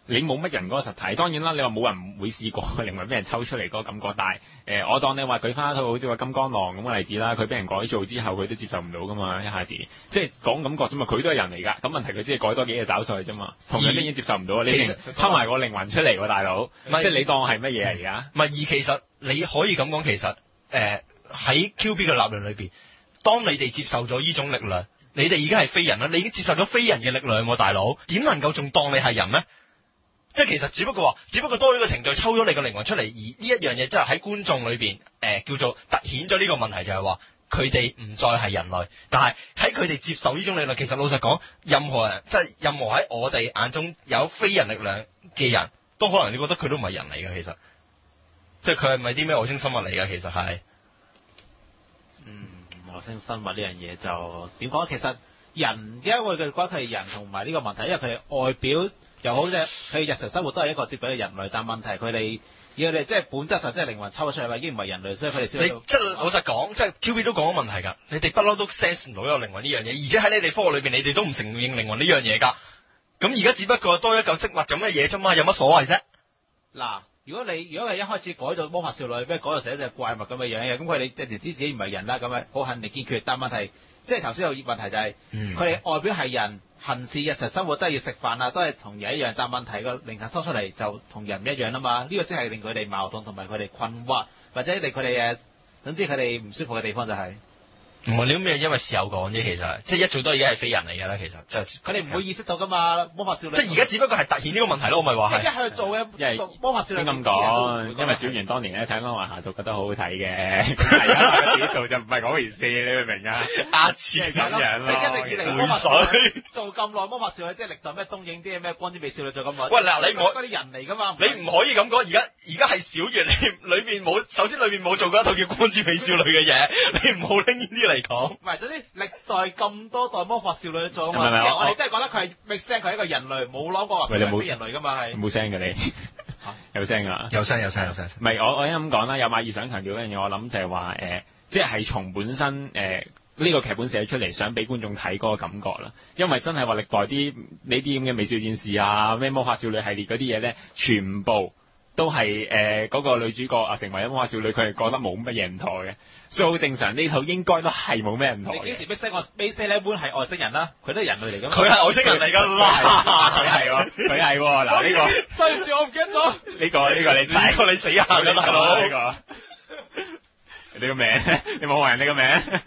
你冇乜人嗰個實體。當然啦，你話冇人唔會試過靈魂俾人抽出嚟嗰個感覺，但係誒、呃，我當你話舉翻一套好似話金剛狼咁嘅例子啦，佢俾人改造之後，佢都接受唔到噶嘛，一下子即係講感覺啫嘛，佢都係人嚟㗎。咁問題佢只係改多幾隻爪碎啫嘛，同樣都已經接受唔到。你抽埋個靈魂出嚟喎，大佬，即係你當係乜嘢啊而家？ 唔係，而其實你可以咁講，其實誒喺 Q B 嘅立論裏邊，當你哋接受咗呢種力量，你哋已經係非人啦，你已經接受咗非人嘅力量喎，大佬，點能夠仲當你係人呢？即係其實只不過話，只不過多咗個程序抽咗你個靈魂出嚟，而呢一樣嘢即係喺觀眾裏邊誒、呃、叫做突顯咗呢個問題，就係話佢哋唔再係人類，但係喺佢哋接受呢種力量，其實老實講，任何人即係任何喺我哋眼中有非人力量嘅人都可能你覺得佢都唔係人嚟嘅，其實即係佢係咪啲咩外星生物嚟嘅？其實係嗯外星生物呢樣嘢就點講？其實人因為佢覺得佢係人同埋呢個問題，因為佢哋外表又好啫，佢日常生活都係一個接近嘅人類，但問題佢哋要佢哋即係本質上即係靈魂抽咗出嚟，已經唔係人類，所以佢哋先你即係老實講，即係 Q B 都講咗問題㗎。你哋不嬲都 sense 唔到有靈魂呢樣嘢，而且喺你哋科學裏邊，你哋都唔承認靈魂呢樣嘢㗎。咁而家只不過多一嚿積物咁嘅嘢啫嘛，有乜所謂啫？ 嗱，如果你如果係一開始改到魔法少女，咩改到成一隻怪物咁嘅樣嘅，咁佢哋即係知自己唔係人啦，咁啊好肯定堅決。但問題即係頭先有問題就係、是，佢哋、嗯、外表係人。行事日常生活都係要食飯啊，都係同人一樣，但問題個靈魂抽出嚟就同人唔一樣啊嘛，呢、這個先係令佢哋矛盾同埋佢哋困惑，或者令佢哋誒，總之佢哋唔舒服嘅地方就係、是。唔係你咁咩？因為事後講啫，其實即係一早都已經係非人嚟㗎啦，其實就佢哋唔會意識到㗎嘛，魔法少女。即係而家只不過係突顯呢個問題咯，我咪話係。一係做嘅魔法少女。點咁講？因為小圓當年咧睇《安華夏族》覺得好好睇嘅，係啊，指數就唔係嗰回事，你明唔明啊？壓次係咁樣咯。一直以嚟魔法少女做咁耐，魔法少女即係歷代咩東映啲咩光之美少女做咁耐。喂嗱，你我嗰啲人嚟㗎嘛？你唔可以咁講，而家而家係小圓，你裏面冇首先裏面冇做過一套叫《光之美少女》嘅嘢，你唔好拎呢啲嚟講。唔係，總之歷代咁多代魔法少女做啊嘛，我哋真係覺得佢係 make sense，佢係一個人類，冇諗過話佢係非人類㗎嘛係。冇聲嘅你，有聲㗎？有聲有聲有聲。唔係我我啱咁講啦，有馬爾想強調一樣嘢，我諗就係話誒，即係從本身誒呢、呃這個劇本寫出嚟，想俾觀眾睇嗰個感覺啦。因為真係話歷代啲呢啲咁嘅美少戰士啊，咩魔法少女系列嗰啲嘢咧，全部都係誒嗰個女主角啊成為咗魔法少女，佢係覺得冇乜嘢唔妥嘅。所以好正常，呢套應該都係冇咩唔同。你幾時逼識我？逼識呢般係外星人啦，佢都係人類嚟㗎嘛。佢係外星人嚟㗎啦，佢係喎，佢係喎。嗱呢個對唔住，我唔記得咗。呢個呢個你呢個你死下㗎大佬。呢個你個名，你冇話人哋個名。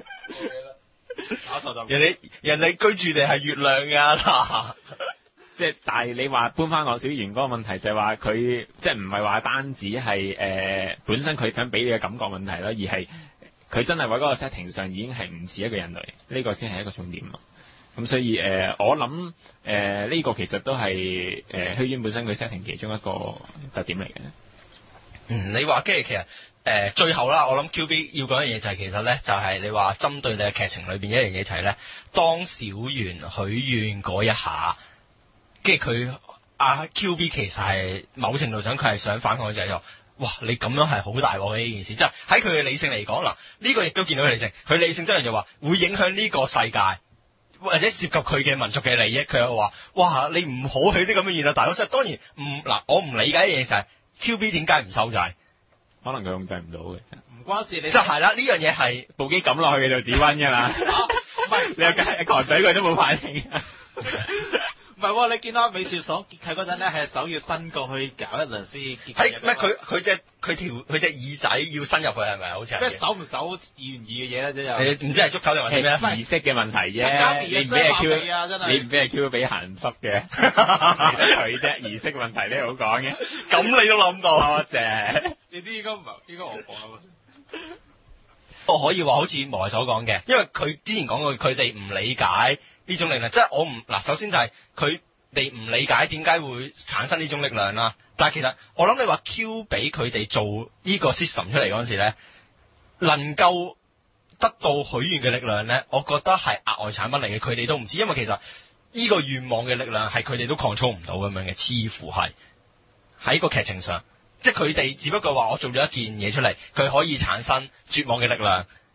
人哋人哋居住地係月亮㗎嗱。即係，但係你話搬翻我小圓嗰個問題就係話佢即係唔係話單止係誒、呃、本身佢想俾你嘅感覺問題啦，而係佢真係喺嗰個 setting 上已經係唔似一個人類，呢、這個先係一個重點咯。咁所以誒、呃，我諗誒呢個其實都係誒虛淵本身佢 setting 其中一個特點嚟嘅。嗯，你話跟住其實誒、呃、最後啦，我諗 Q B 要講嘅嘢就係其實咧就係、是、你話針對你嘅劇情裏邊一樣嘢就係咧，當小圓許願嗰一下。跟住佢阿 Q B 其實係某程度上佢係想反抗嘅就係話，哇！你咁樣係好大鑊嘅呢件事，即係喺佢嘅理性嚟講，嗱呢、呢個亦都見到佢理性，佢理性真係就話會影響呢個世界，或者涉及佢嘅民族嘅利益，佢又話，哇！你唔好去啲咁嘅嘢啊，大佬！即係當然唔嗱，我唔理解一樣嘢就係 Q B 點解唔收債？可能佢控制唔到嘅，唔關事。你就係啦，呢樣嘢係部機撳落去就指溫㗎啦。唔係你有間狂水佢都冇反應。唔係喎，你見到美術所結契嗰陣咧，係手要伸過去搞一輪先結契。係咩？佢佢隻佢條佢隻耳仔要伸入去係咪？好似係。咩手唔手易唔易嘅嘢咧？即係。誒唔知係捉手定係咩？儀式嘅問題啫。你唔俾人 Q，你唔俾人 Q 俾鹹濕嘅。佢啫，儀式問題呢好講嘅。咁你都諗到。多謝。你啲應該唔係應該我講啦。我可以話好似無謂所講嘅，因為佢之前講過佢哋唔理解。呢種力量，即係我唔嗱，首先就係佢哋唔理解點解會產生呢種力量啦。但係其實我諗你話 Q 俾佢哋做呢個 system 出嚟嗰陣時咧，能夠得到許願嘅力量咧，我覺得係額外產品嚟嘅，佢哋都唔知，因為其實呢個願望嘅力量係佢哋都 control 唔到咁樣嘅，似乎係喺個劇情上，即係佢哋只不過話我做咗一件嘢出嚟，佢可以產生絕望嘅力量。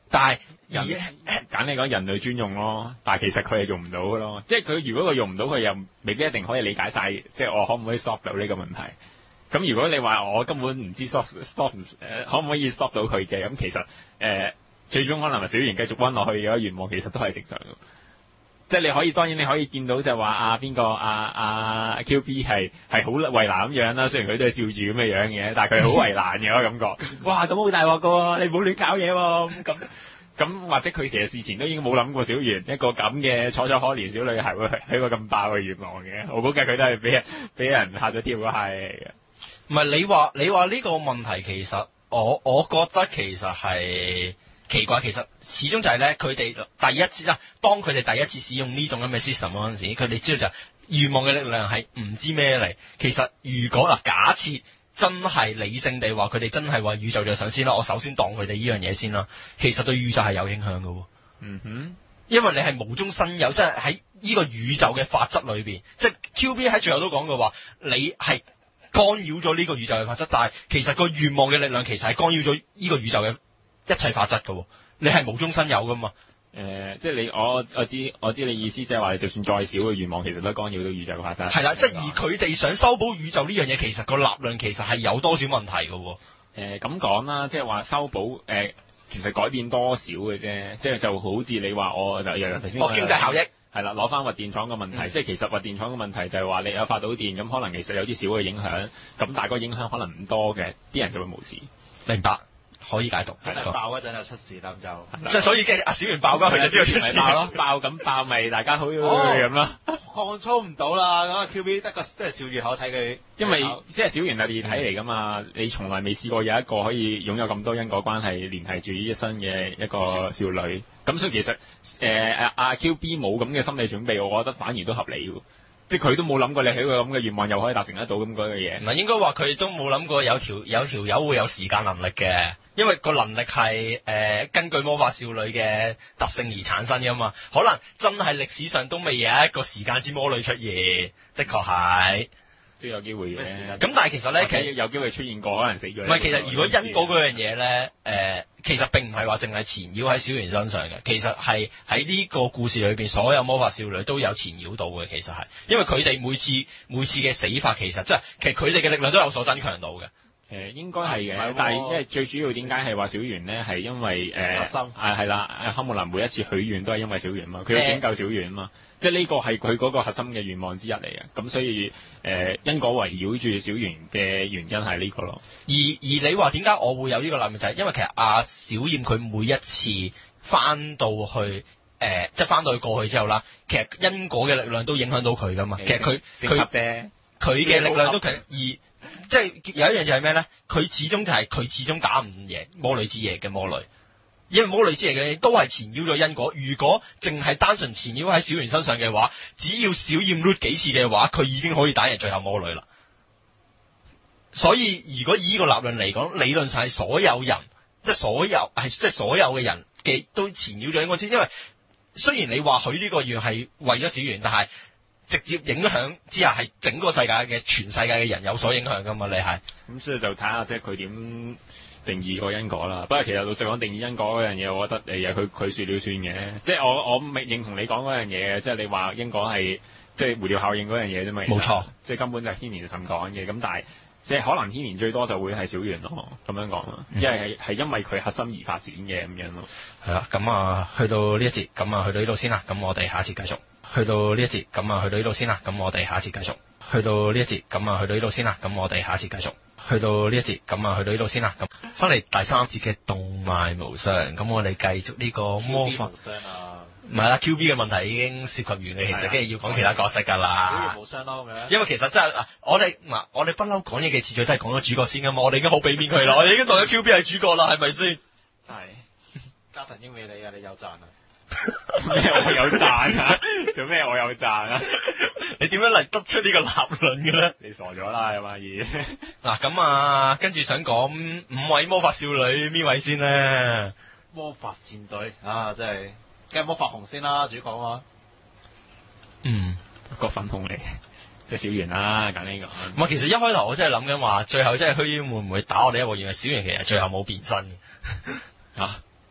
但係人而簡你講人類專用咯，但係其實佢係用唔到嘅咯。即係佢如果佢用唔到，佢又未必一定可以理解晒，即係我可唔可以 stop 到呢個問題。咁如果你話我根本唔知 stop stop 誒、呃、可唔可以 stop 到佢嘅，咁其實誒、呃、最終可能係小圓繼續溫落去嘅願望，其實都係正常嘅。即係你可以當然你可以見到就係話啊邊個啊啊 Q B 係係好為難咁樣啦，雖然佢都係笑住咁嘅樣嘅，但係佢係好為難嘅我感覺。哇，咁好大鑊㗎喎，你唔好亂搞嘢喎咁。咁或者佢其實事前都已經冇諗過小圓一個咁嘅楚楚可憐小女孩會係一個咁爆嘅願望嘅，我估計佢都係俾人俾人嚇咗跳嗰下嚟嘅。 唔係你話你話呢個問題，其實我我覺得其實係奇怪，其實始終就係咧，佢哋第一次啊，當佢哋第一次使用呢種咁嘅 system 嗰陣時，佢哋知道就係願望嘅力量係唔知咩嚟。其實如果嗱，假設真係理性地話，佢哋真係話宇宙就上先啦，我首先當佢哋呢樣嘢先啦。其實對宇宙係有影響嘅。 嗯哼， 因為你係無中生有，即係喺呢個宇宙嘅法則裏邊，即係 Q B 喺最後都講過話，你係干擾咗呢個宇宙嘅法則，但係其實個願望嘅力量其實係干擾咗呢個宇宙嘅一切法則嘅。你係無中生有噶嘛？ 誒、呃，即係你我我知我知你意思，即係話你就算再少嘅願望，其實都干擾到宇宙嘅法則。係啦， 即係而佢哋想修補宇宙呢樣嘢，其實個立論其實係有多少問題嘅。誒、 呃，咁講啦，即係話修補誒、呃，其實改變多少嘅啫，即係就好似你話我就又頭先哦，經濟效益係啦，攞翻核電廠嘅問題，嗯、即係其實核電廠嘅問題就係話你有發到電，咁可能其實有啲少嘅影響，咁但係個影響可能唔多嘅，啲人就會無視。 明白。可以解讀， 真係爆嗰陣就出事啦，咁就即係所以嘅阿小圓爆嗰佢就知道出事爆咯，爆咁爆咪大家好咁咯， 控操唔到啦，咁啊 Q B 得個即係笑住口睇佢， 因為即係小圓係連體嚟噶嘛，你從來未試過有一個可以擁有咁多因果關係聯繫住呢一生嘅一個少女，咁所以其實誒阿 Q B 冇咁嘅心理準備，我覺得反而都合理喎。即係佢都冇諗過你起個咁嘅願望又可以達成得到咁嗰嘅嘢。 唔係應該話佢都冇諗過有條有條友會有時間能力嘅，因為個能力係誒、呃、根據魔法少女嘅特性而產生㗎嘛。可能真係歷史上都未有一個時間之魔女出現，的確係都有機會嘅。 咁但係其實咧，其實有機會出現過，可能死咗。 唔係，其實如果因果嗰樣嘢咧，誒、呃，其實並唔係話淨係纏繞喺小圓身上嘅，其實係喺呢個故事裏邊，所有魔法少女都有纏繞到嘅。其實係，因為佢哋每次每次嘅死法，其實即係其實佢哋嘅力量都有所增強到嘅。 誒應該係嘅，但係因為最主要點解係話小圓咧，係因為誒核心係係啦，哈姆蘭每一次許願都係因為小圓嘛，佢要拯救小圓嘛，即係呢個係佢嗰個核心嘅願望之一嚟嘅，咁所以誒、呃、因果圍繞住小圓嘅原因係呢個咯。 而而你話點解我會有呢個諗法，就係、是、因為其實阿小燕佢每一次翻到去誒、呃，即係翻到去過去之後啦，其實因果嘅力量都影響到佢噶嘛。其實佢佢啫， 佢嘅力量都其實而。即係有一樣就係咩咧？佢始終就係、是、佢始終打唔贏魔女之夜嘅魔女，因為魔女之夜嘅嘢都係纏繞咗因果。如果淨係單純纏繞喺小圓身上嘅話，只要小燕 root 幾次嘅話，佢已經可以打贏最後魔女啦。所以如果以呢個立論嚟講，理論上係所有人，即係所有係即係所有嘅人嘅都纏繞咗因果先。因為雖然你話佢呢個願係為咗小圓，但係直接影響之下係整個世界嘅全世界嘅人有所影響噶嘛？你係咁，所以就睇下即係佢點定義個因果啦。不過其實老實講，定義因果嗰樣嘢，我覺得誒有佢佢説了算嘅。即係我我未認同你講嗰樣嘢嘅，即係你話因果係即係蝴蝶效應嗰樣嘢啫嘛。冇錯，即係根本就係牽連甚講嘅。咁但係即係可能牽連最多就會係小圓咯，咁樣講啦。因為係係因為佢核心而發展嘅咁樣咯。 係啦，咁啊去到呢一節，咁啊去到呢度先啦。咁我哋下一節繼續。去到呢一節，咁啊去到呢度先啦。咁我哋下一節繼續。去到呢一節，咁啊去到呢度先啦。咁我哋下一節繼續。去到呢一節，咁啊去到呢度先啦。咁翻嚟第三節嘅動漫無雙，咁我哋繼續呢個魔法。無雙啊！唔係啦 ，Q B 嘅問題已經涉及完嘅，其實跟住要講其他角色㗎啦。 無雙咯咁樣。 因為其實真係嗱，我哋嗱我哋不嬲講嘢嘅次序都係講咗主角先㗎嘛，我哋已經好俾面佢啦，我哋已經當咗 Q B 係主角啦，係咪先？ 係。加藤英美你啊，你有賺啊！ 咩我有賺啊？做咩我有賺啊？ 你點樣嚟得出呢個立論嘅咧？ 你傻咗啦，有乜嘢？ 嗱咁啊，跟住想講五位魔法少女邊位先咧？ 魔法戰隊啊，真係梗係魔法紅先啦，主角啊。 嗯， 個粉紅嚟，即係小圓啦，揀呢個。 唔係，其實一開頭我真係諗緊話，最後真係虛淵會唔會打我哋一鑊？原來小圓其實最後冇變身嘅。 嚇？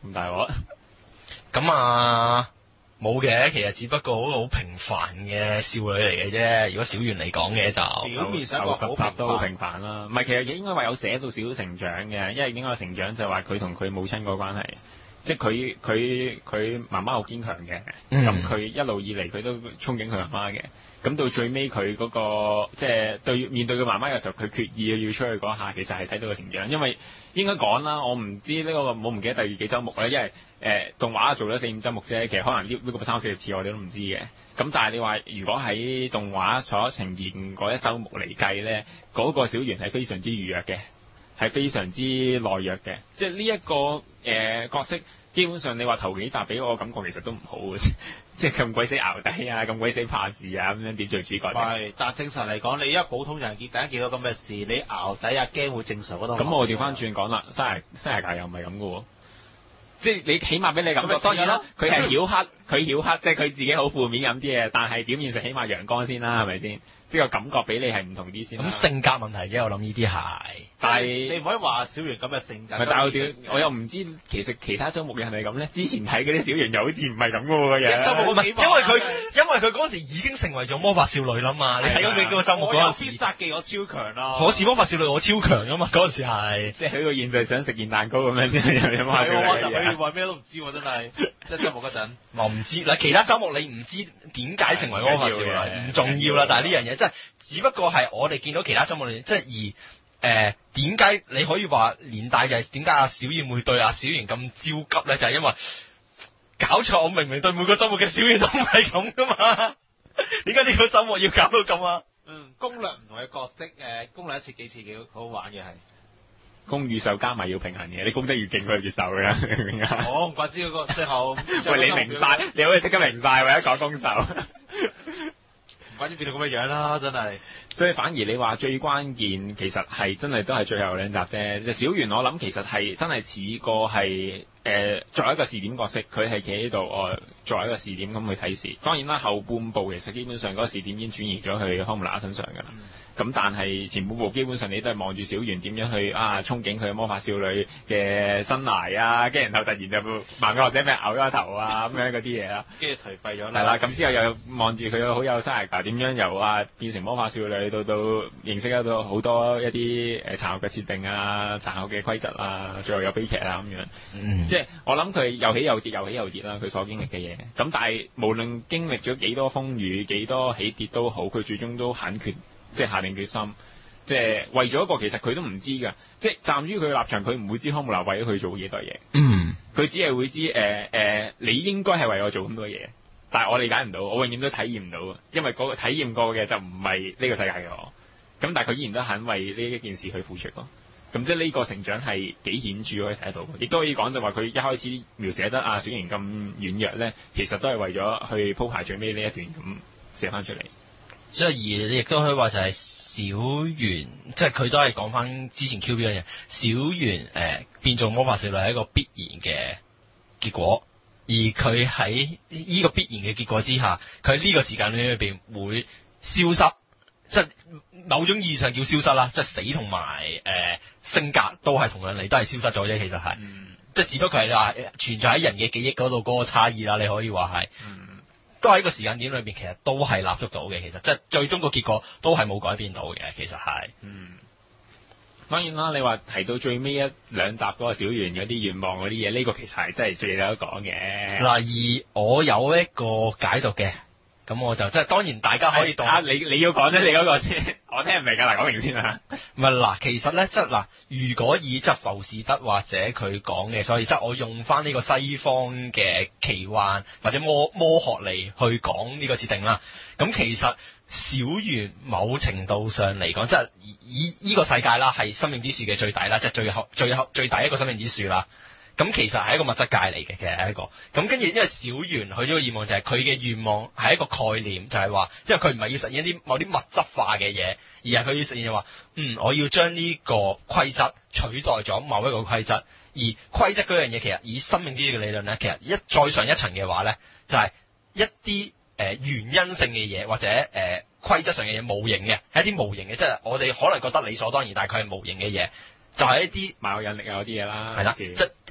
咁大鑊。 咁啊冇嘅，其實只不過好好平凡嘅少女嚟嘅啫。如果小圓嚟講嘅就表面上一個好十集都好平凡啦。唔係，其實應該話有寫到少少成長嘅，因為應該成長就係話佢同佢母親個關係。即係佢佢佢媽媽好堅強嘅，咁佢、嗯、一路以嚟佢都憧憬佢媽媽嘅，咁到最尾佢嗰個即係對面對佢媽媽嘅時候，佢決意要出去嗰下，其實係睇到個成長。因為應該講啦，我唔知呢、呢個我唔記得第二幾週目咧，因為誒、呃、動畫做咗四五週目啫，其實可能呢呢個三四次我哋都唔知嘅。咁但係你話如果喺動畫所呈現嗰一週目嚟計咧，嗰、嗰個小圓係非常之軟弱嘅。係非常之懦弱嘅，即係呢一個誒、呃、角色，基本上你話頭幾集俾我感覺其實都唔好嘅，即係咁鬼死淆底啊，咁鬼死怕事啊，咁樣點做主角？ 係，但係正常嚟講，你一普通人見第一見到咁嘅事，你淆底啊驚會正常嗰度。咁我調翻轉講啦，西亞西亞界又唔係咁嘅喎，即係你起碼俾你感覺，當然啦，佢係曉黑，佢曉黑，即係佢自己好負面咁啲嘢，但係表面上起碼陽光先啦，係咪先？即係個感覺俾你係唔同啲先。咁性格問題啫，我諗呢啲係。 但係你唔可以話小圓咁嘅性格。 但係我屌，我又唔知其實其他週目嘅係咪咁咧？之前睇嗰啲小圓又好似唔係咁嘅喎，嘢。 週目幾因為佢因為佢嗰時已經成為咗魔法少女啦嘛。你睇咗幾個週目嗰陣時。 必殺技我超強啦。 我是魔法少女，我超強噶嘛嗰陣時係。 即係喺個現實想食件蛋糕咁樣先有魔法少女。 我實佢咩都唔知喎，真係。一週目嗰陣。 我唔知嗱，其他週目你唔知點解成為魔法少女，唔重要啦。但係呢樣嘢真係。只不過係我哋見到其他週目，即係而誒點解你可以話連帶嘅點解阿小圓會對阿小圓咁焦急咧？就係、是、因為搞錯，我明明對每個週目嘅小圓都唔係咁噶嘛，點解呢個週目要搞到咁啊？ 嗯，攻略唔同嘅角色誒、呃，攻略一次幾次幾好好玩嘅係攻與受加埋要平衡嘅，你攻得越勁，佢越受嘅。 我唔怪知嗰個最後， 喂，你明晒，你可以即刻明晒，為咗講攻受。 唔怪之變到咁嘅樣啦，真係。 所以反而你話最關鍵，其實係真係都係最後兩集啫。就小圓我諗其實係真係似個係誒作為一個視點角色，佢係企喺度，我作為一個視點咁去睇事。當然啦，後半部其實基本上嗰個視點已經轉移咗去康姆娜身上㗎啦。咁、嗯、但係前半部基本上你都係望住小圓點樣去啊憧憬佢嘅魔法少女嘅生涯啊，跟住然後突然就盲嘅或者咩咬咗頭啊咁樣嗰啲嘢啦， 跟住頹廢咗。 係啦，咁之後又望住佢好有生涯點樣由啊變成魔法少女到到認識得到好多一啲誒殘酷嘅設定啊、殘酷嘅規則啊，最後有悲劇啊咁樣。嗯，即係我諗佢又起又跌，又起又跌啦，佢所經歷嘅嘢。咁但係無論經歷咗幾多風雨、幾多起跌都好，佢最終都肯決。即係下定決心，即係為咗一個其實佢都唔知㗎，即係站於佢嘅立場，佢唔會知康姆娜為咗佢做幾多嘢。嗯，佢只係會知誒誒、呃呃，你應該係為我做咁多嘢，但係我理解唔到，我永遠都體驗唔到，因為嗰個體驗過嘅就唔係呢個世界嘅我。咁但係佢依然都肯為呢一件事去付出咯。咁即係呢個成長係幾顯著可以睇得到，亦都可以講就話佢一開始描寫得啊小圓咁軟弱咧，其實都係為咗去鋪排最尾呢一段咁寫翻出嚟。 即係而你亦都可以話就係小圓，即係佢都係講翻之前 Q B 嘅嘢。小圓誒、呃、變做魔法少女係一個必然嘅結果，而佢喺呢個必然嘅結果之下，佢喺呢個時間裏邊會消失，即係某種意義上叫消失啦，即係死同埋誒性格都係同樣嚟，都係消失咗啫。其實係，嗯、即係只不過係話存在喺人嘅記憶嗰度嗰個差異啦。你可以話係。嗯都喺個時間點裏邊，其實都係立足到嘅。其實即係最終個結果都係冇改變到嘅。其實係，嗯， 當然啦。你話提到最尾一兩集嗰個小圓嗰啲願望嗰啲嘢，呢、這個其實係真係最有得講嘅。嗱，而我有一個解讀嘅，咁我就即係當然大家可以當、哎、你你要講啫，你嗰個先，我聽唔明㗎。嗱，講明先啦。 唔係嗱，其實咧，即係嗱，如果以即係浮士德或者佢講嘅，所以即係我用翻呢個西方嘅奇幻或者魔魔學嚟去講呢個設定啦。咁其實小圓某程度上嚟講，即係以呢個世界啦，係生命之樹嘅最底啦，即係最後最後最底一個生命之樹啦。咁其實係一個物質界嚟嘅，其實係一個。咁跟住，因為小圓佢呢個願望就係佢嘅願望係一個概念，就係話，即係佢唔係要實現一啲某啲物質化嘅嘢，而係佢要實現話，嗯，我要將呢個規則取代咗某一個規則。而規則嗰樣嘢其實以生命之樹嘅理論咧，其實一再上一層嘅話咧，就係、是、一啲誒、呃、原因性嘅嘢，或者誒、呃、規則上嘅嘢，無形嘅，係一啲無形嘅，即係我哋可能覺得理所當然，但係佢係無形嘅嘢。就係一啲萬有引力啊嗰啲嘢啦， 係啦，即係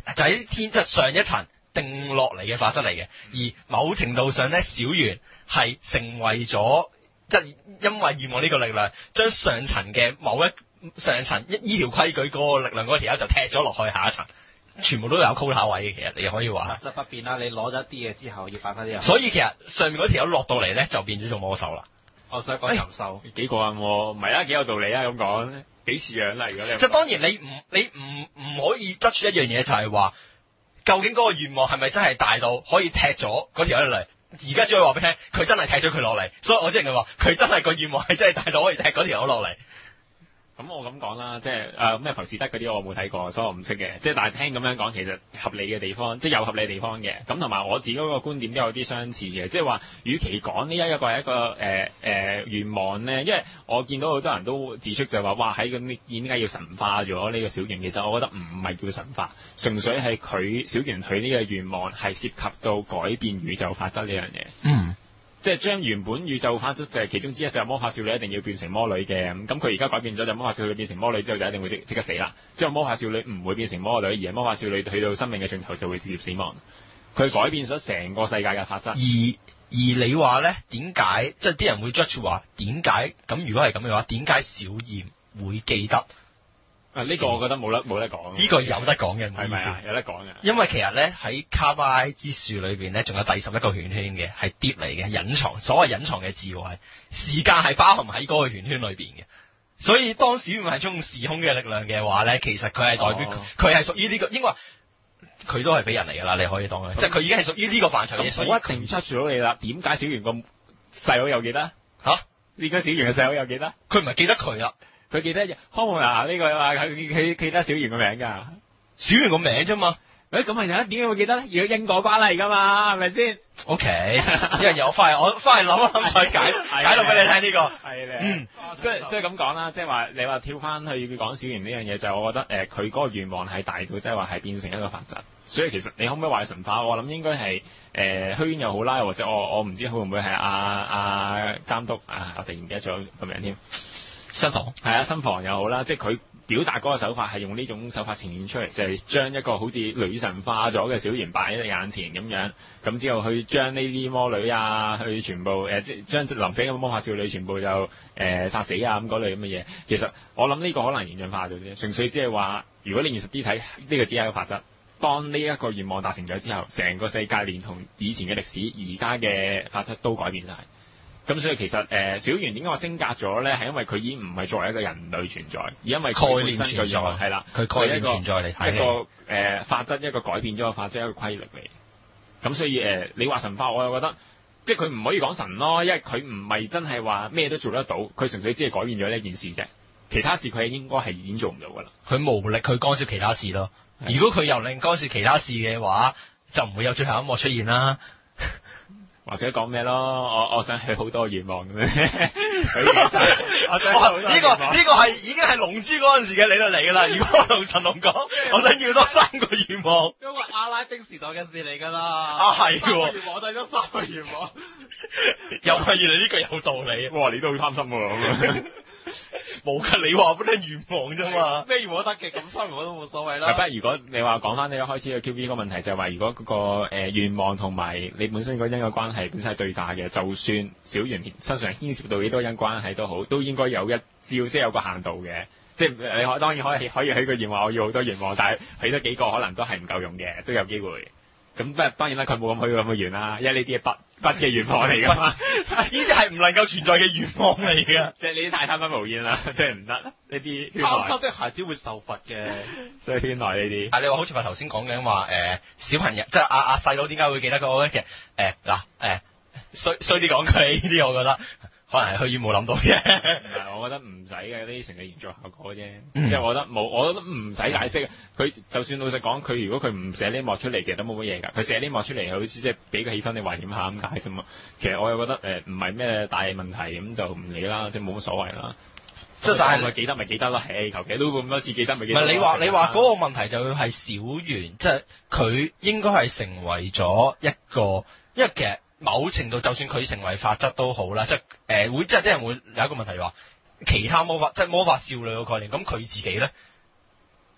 就喺天即係上一層定落嚟嘅法則嚟嘅，而某程度上咧，小圓係成為咗即係因為願望呢個力量，將上層嘅某一上層一依條規矩嗰個力量嗰條友就踢咗落去下一層，全部都有 quota 位嘅，其實你可以話。 就不變啦，你攞咗一啲嘢之後要擺翻啲人。 所以其實上面嗰條友落到嚟咧，就變咗做魔獸啦。 我想講禽獸幾過癮喎，唔係啊，幾有道理啊咁講，幾似樣啦，如果你即係當然你唔你唔唔可以質出一樣嘢，就係話究竟嗰個願望係咪真係大到可以踢咗嗰條友落嚟？而家只可以話俾你聽，佢真係踢咗佢落嚟，所以我只能夠話佢真係個願望係真係大到可以踢嗰條友落嚟。 咁我咁講啦，即係誒咩浮士德嗰啲我冇睇過，所以我唔識嘅。即係但係聽咁樣講，其實合理嘅地方，即係有合理嘅地方嘅。咁同埋我自己嗰個觀點都有啲相似嘅，即係話，與其講呢一個係一個誒誒、呃、願望咧，因為我見到好多人都指出就係話，哇喺咁點解要神化咗呢個小圓？其實我覺得唔係叫神化，純粹係佢小圓佢呢個願望係涉及到改變宇宙法則呢樣嘢。 嗯。 即係將原本宇宙法則就係其中之一，就係魔法少女一定要變成魔女嘅。咁佢而家改變咗，就魔法少女變成魔女之後就一定會即即刻死啦。之後魔法少女唔會變成魔女，而係魔法少女去到生命嘅盡頭就會直接死亡。佢改變咗成個世界嘅法則。而而你話咧，點解即係啲人會 judge 話點解咁？如果係咁嘅話，點解小圓會記得？ 啊！呢、這個我覺得冇得冇得講， 呢個有得講嘅， 係咪啊？有得講嘅。 因為其實咧喺卡巴拉之樹裏邊咧，仲有第十一個圈圈嘅，係 deep 嚟嘅，隱藏所謂隱藏嘅智慧，時間係包含喺嗰個圈圈裏邊嘅。所以當小圓係充時空嘅力量嘅話咧，其實佢係代表佢係屬於呢個，應該佢都係俾人嚟㗎啦。你可以當佢，嗯、即係佢已經係屬於呢個範疇嘅嘢。所以我一定 judge 到你啦。點解小圓個細佬又記得？ 嚇？ 點解小圓嘅細佬又記得？ 佢唔係記得佢啊。 佢記得康夢娜呢個話佢佢記得小圓個名㗎， 小圓個名啫嘛。 誒咁咪點解會記得咧？如果因果關係㗎嘛，係咪先 ？OK，呢樣嘢我翻嚟我翻嚟諗一諗再解解到俾你聽呢、這個。係咧。嗯， 所以所以咁講啦，即係話你話跳翻去講小圓呢樣嘢，就係、我覺得誒佢嗰個願望係大到即係話係變成一個法則。所以其實你可唔可以話係神化？我諗應該係誒虛淵又好啦，或者我我唔知會唔會係阿阿監督啊？我突然唔記得咗個名添。新房係啊，新房又好啦，即係佢表達嗰個手法係用呢種手法呈現出嚟，就係、是、將一個好似女神化咗嘅小圓擺喺你眼前咁樣，咁之後去將呢啲魔女啊，去全部誒即係將臨死嘅魔法少女全部就誒、呃、殺死啊咁嗰類咁嘅嘢。其實我諗呢個可能形象化咗啫，純粹只係話，如果你現實啲睇，呢、這個只係一個法則。當呢一個願望達成咗之後，成個世界連同以前嘅歷史、而家嘅法則都改變晒。咁所以其實誒、呃、小圓點解話升格咗咧？係因為佢已經唔係作為一個人類存在，而因為概念存在係啦，佢概念存在嚟睇一個誒、呃、法則，一個改變咗嘅法則，一個規律嚟。咁所以誒、呃，你話神化，我又覺得即係佢唔可以講神咯，因為佢唔係真係話咩都做得到，佢純粹只係改變咗呢件事啫。其他事佢應該係已經做唔到噶啦。佢無力去干涉其他事咯。如果佢又令干涉其他事嘅話，就唔會有最後一幕出現啦。或者講咩咯？我我想去好多願望咁樣。我想呢、呢個呢、呢個係已經係龍珠嗰陣時嘅理論嚟㗎啦。如果我同神龍講，我想要多三個願望， 因為阿拉丁時代嘅事嚟㗎啦。 啊係喎， 願望就係得三個願望。 又係原來呢個有道理。哇！你都好貪心喎。冇㗎，你話俾你願望啫嘛。咩願望得嘅，咁三個我都冇所謂啦。不過如果你話講翻你一開始嘅 Q B 個問題，就係話如果嗰個誒願望同埋你本身嗰因果關係本身係對價嘅，就算小圓身上牽涉到幾多因關係都好，都應該有一招，即係有個限度嘅。即係你可當然可以可以許個願望，我要好多願望，但係許得幾個可能都係唔夠用嘅，都有機會。咁不當然啦，佢冇咁許咁嘅願啦，因為呢啲係筆筆嘅願望嚟㗎嘛，呢啲係唔能夠存在嘅願望嚟㗎，即係呢啲太貪得無厭啦，即係唔得呢啲。貪心的孩子會受罰嘅，所以圈內呢啲。啊，你話好似話頭先講緊話誒小朋友，即係阿阿細佬點解會記得佢？我覺得其實誒嗱誒衰衰啲講佢呢啲，我覺得。可能係虛於冇諗到嘅，唔係，我覺得唔使嘅，呢啲成個營造效果啫。嗯、即係我覺得冇，我覺得唔使解釋。佢就算老實講，佢如果佢唔寫呢幕出嚟，其實都冇乜嘢㗎。佢寫呢幕出嚟，好似即係俾個氣氛你懷念下咁解啫嘛。其實我又覺得誒唔係咩大問題，咁就唔理啦，即係冇乜所謂啦。即係但係咪記得咪記得咯？係求其都咁多次記得咪記得。唔係你話你話嗰個問題就係小圓，即係佢應該係成為咗一個，因為其實。某程度，就算佢成為法則都好啦，即係誒、呃、會，即係啲人會有一個問題話，其他魔法即係魔法少女嘅概念，咁佢自己咧，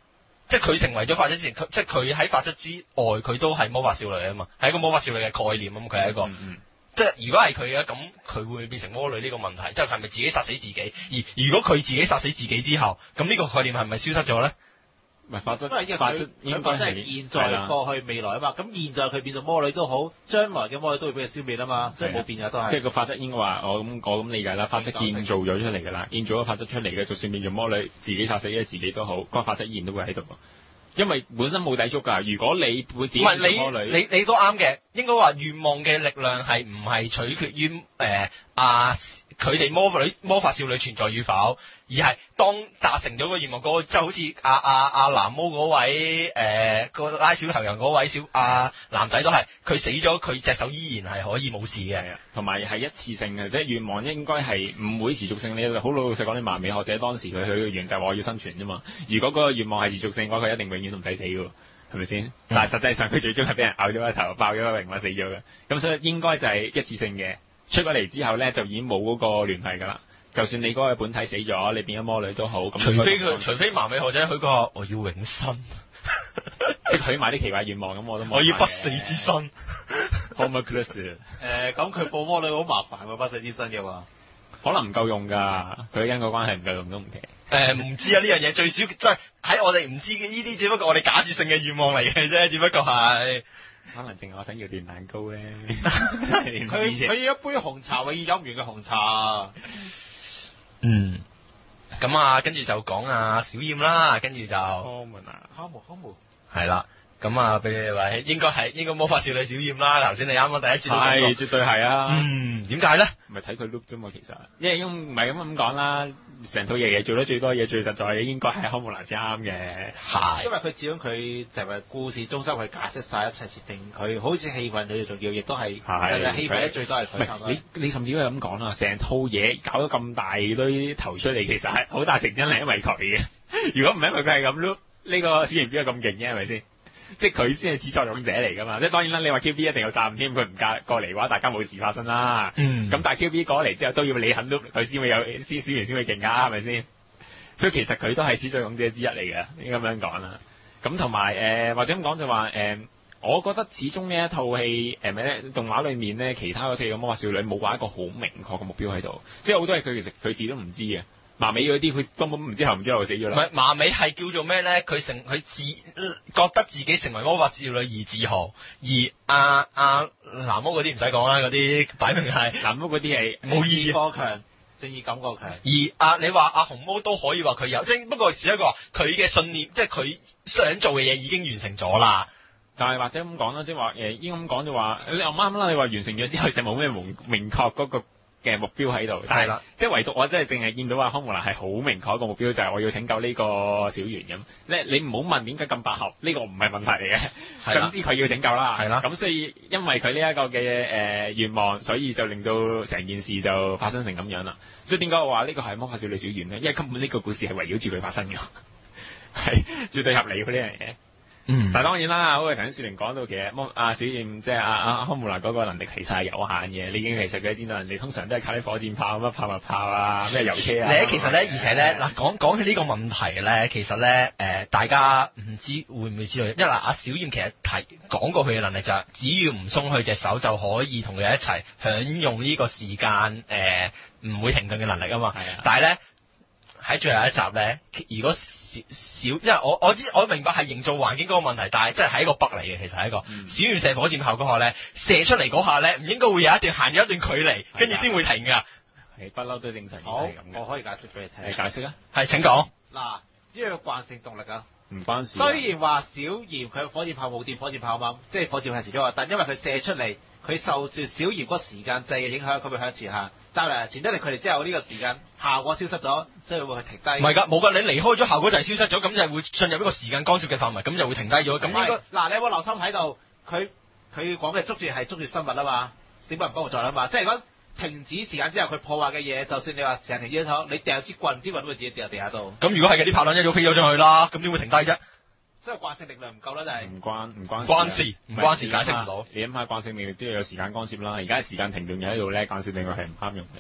即係佢成為咗法則之前，佢即係佢喺法則之外，佢都係魔法少女啊嘛，係一個魔法少女嘅概念啊嘛，佢係一個。 嗯嗯即係如果係佢嘅，咁佢會變成魔女呢個問題，即係係咪自己殺死自己？而如果佢自己殺死自己之後，咁呢個概念係咪消失咗咧？ 唔係法則， 因為法則佢應該佢真係現在、過去、未來啊嘛。咁現在佢變做魔女都好，將來嘅魔女都會俾佢消滅啊嘛，所以冇變嘅都係。 即係個法則應該話，我咁我咁理解啦，法則建造咗出嚟㗎啦，建造咗法則出嚟嘅，就算變做魔女，自己殺死咗自己都好，個法則依然都會喺度。因為本身冇抵觸㗎，如果你會自己變魔女， 唔係你你你都啱嘅，應該話願望嘅力量係唔係取決於誒啊佢哋魔女魔法少女存在與否，而係當達成咗個願望嗰個，就好似阿阿阿藍毛嗰位誒、呃、個拉小頭人嗰位小阿、啊、男仔都係，佢死咗佢隻手依然係可以冇事嘅， 同埋係一次性嘅，即係願望應該係唔會持續性。你好老實講，你麻美學者當時佢佢嘅願就係話我要生存啫嘛。如果嗰個願望係持續性嘅話，佢一定永遠都唔使死嘅，係咪先？嗯、但係實際上佢最終係俾人咬咗個頭，爆咗個榮或死咗嘅。咁所以應該就係一次性嘅。出咗嚟之後咧，就已經冇嗰個聯繫㗎啦。就算你嗰個本體死咗，你變咗魔女都好。咁除非佢，除非麻美學者許個我要永生， 即係許埋啲奇怪願望，咁我都冇。 我要不死之身。 Homunculus 誒，咁佢報魔女好麻煩喎，不死之身嘅話， 可能唔夠用㗎。佢因果關係唔夠用都唔奇。 誒唔知啊，呢樣嘢最少即係喺我哋唔知嘅呢啲，只不過我哋假設性嘅願望嚟嘅啫，只不過係。 可能淨係我想要段蛋糕咧， 佢佢要一杯紅茶，永遠飲唔完嘅紅茶。 嗯，咁啊，跟住就講啊小燕啦，跟住就。 康門啊， 康門康門。 係啦，咁啊，俾你話應該係應該魔法少女小燕啦。頭先你啱啱第一節都講過。 係，絕對係啊。 嗯，點解咧？ 咪睇佢 look 啫嘛，其實，因為唔係咁咁講啦。成套嘢嘢做得最多嘢、最實在嘅應該係康姆蘭先啱嘅， 係。 因為佢始終佢就係故事中心去解釋晒一切設定，佢好似氣氛最重要，亦都係係氣氛最多係佢。 你你甚至可以咁講啦，成套嘢搞咗咁大堆頭出嚟，其實係好大成因係因為佢嘅。如果唔係因為佢係咁 look，呢個小型邊有咁勁嘅係咪先？即係佢先係始作俑者嚟㗎嘛，即係當然啦。你話 Q B 一定有責任添，佢唔嫁過嚟嘅話，大家冇事發生啦。嗯。咁但係 Q B 過嚟之後都要你肯 loop 佢先會有先小型先會勁㗎，係咪先？所以其實佢都係始作俑者之一嚟嘅，應該咁樣講啦。咁同埋誒或者咁講就話誒、呃，我覺得始終呢一套戲誒咩咧動畫裏面咧，其他嗰四個魔法少女冇話一個好明確嘅目標喺度，即係好多嘢佢其實佢自己都唔知嘅。麻美嗰啲佢根本唔知後唔知後就死咗啦。唔係麻美係叫做咩咧？佢成佢自覺得自己成為魔法少女而自豪，而阿阿藍毛嗰啲唔使講啦，嗰啲擺明係藍毛嗰啲係冇意義， 過強，正義感過強。 而阿、啊、你話阿紅毛都可以話佢有，即係不過只係一個佢嘅信念，即係佢想做嘅嘢已經完成咗啦。 但係或者咁講啦，即係話誒應該咁講就話你又啱啦。你話完成咗之後就冇咩明明確嗰個嘅目標喺度，但係即係唯獨我真係淨係見到話康姆蘭係好明確一個目標，就係、是、我要拯救呢個小圓咁。咧你唔好問點解咁百合，呢、這個唔係問題嚟嘅。總之佢要拯救啦，係啦。咁所以因為佢呢一個嘅誒願望，所以就令到成件事就發生成咁樣啦。所以點解我話呢個係魔法少女小圓咧？因為根本呢個故事係圍繞住佢發生嘅，係絕對合理嘅呢樣嘢。嗯，但係當然啦，好似頭先雪玲講到其實魔阿小燕即係阿阿康姆蘭嗰個能力其實係有限嘅。你已經其實佢戰鬥能力通常都係靠啲火箭炮乜炮物炮啊，咩油車啊。 咧其實咧，而且咧嗱講講起呢個問題咧，其實咧誒、呃、大家唔知會唔會知道？因為嗱阿小燕其實提講過佢嘅能力就係、是、只要唔鬆佢隻手就可以同佢一齊享用呢個時間誒唔會停頓嘅能力啊嘛。係啊。但係咧喺最後一集咧，如果少，因為我我知我明白係營造環境嗰個問題，但係即係係一個 bug 嚟嘅，其實係一個、嗯、小圓射火箭炮嗰下咧，射出嚟嗰下咧，唔應該會有一段行咗一段距離，跟住先會停㗎。 係不嬲都正常， 好， 係咁嘅。 我可以解釋俾你聽。 你解釋啊？ 係請講。 嗱，呢個慣性動力啊， 唔關事。 雖然話小圓佢火箭炮冇電火箭炮嘛，即係火箭炮係遲咗，但因為佢射出嚟，佢受住小圓嗰個時間掣嘅影響，佢會向前行。但係前得嚟佢哋之後呢個時間效果消失咗，所以會去停低。唔係㗎， 冇㗎，你離開咗效果就係消失咗，咁就係會進入一個時間干涉嘅範圍，咁就會停低咗。咁應該嗱，你有冇留心喺度？佢佢講嘅捉住係捉住生物啊嘛，小不人幫助啊嘛。即係如果停止時間之後，佢破壞嘅嘢，就算你話時間停止咗，你掉支棍，支棍都會自己掉喺地下度。 咁如果係嘅，啲炮彈一早飛咗上去啦，咁點會停低啫？ 即係慣性力量唔夠啦，就係、是、 唔關唔關關事，唔關事，解釋唔到。 你諗下慣性力量都要有時間干涉啦。而家時間停頓嘅喺度咧，慣性力量係唔啱用嘅。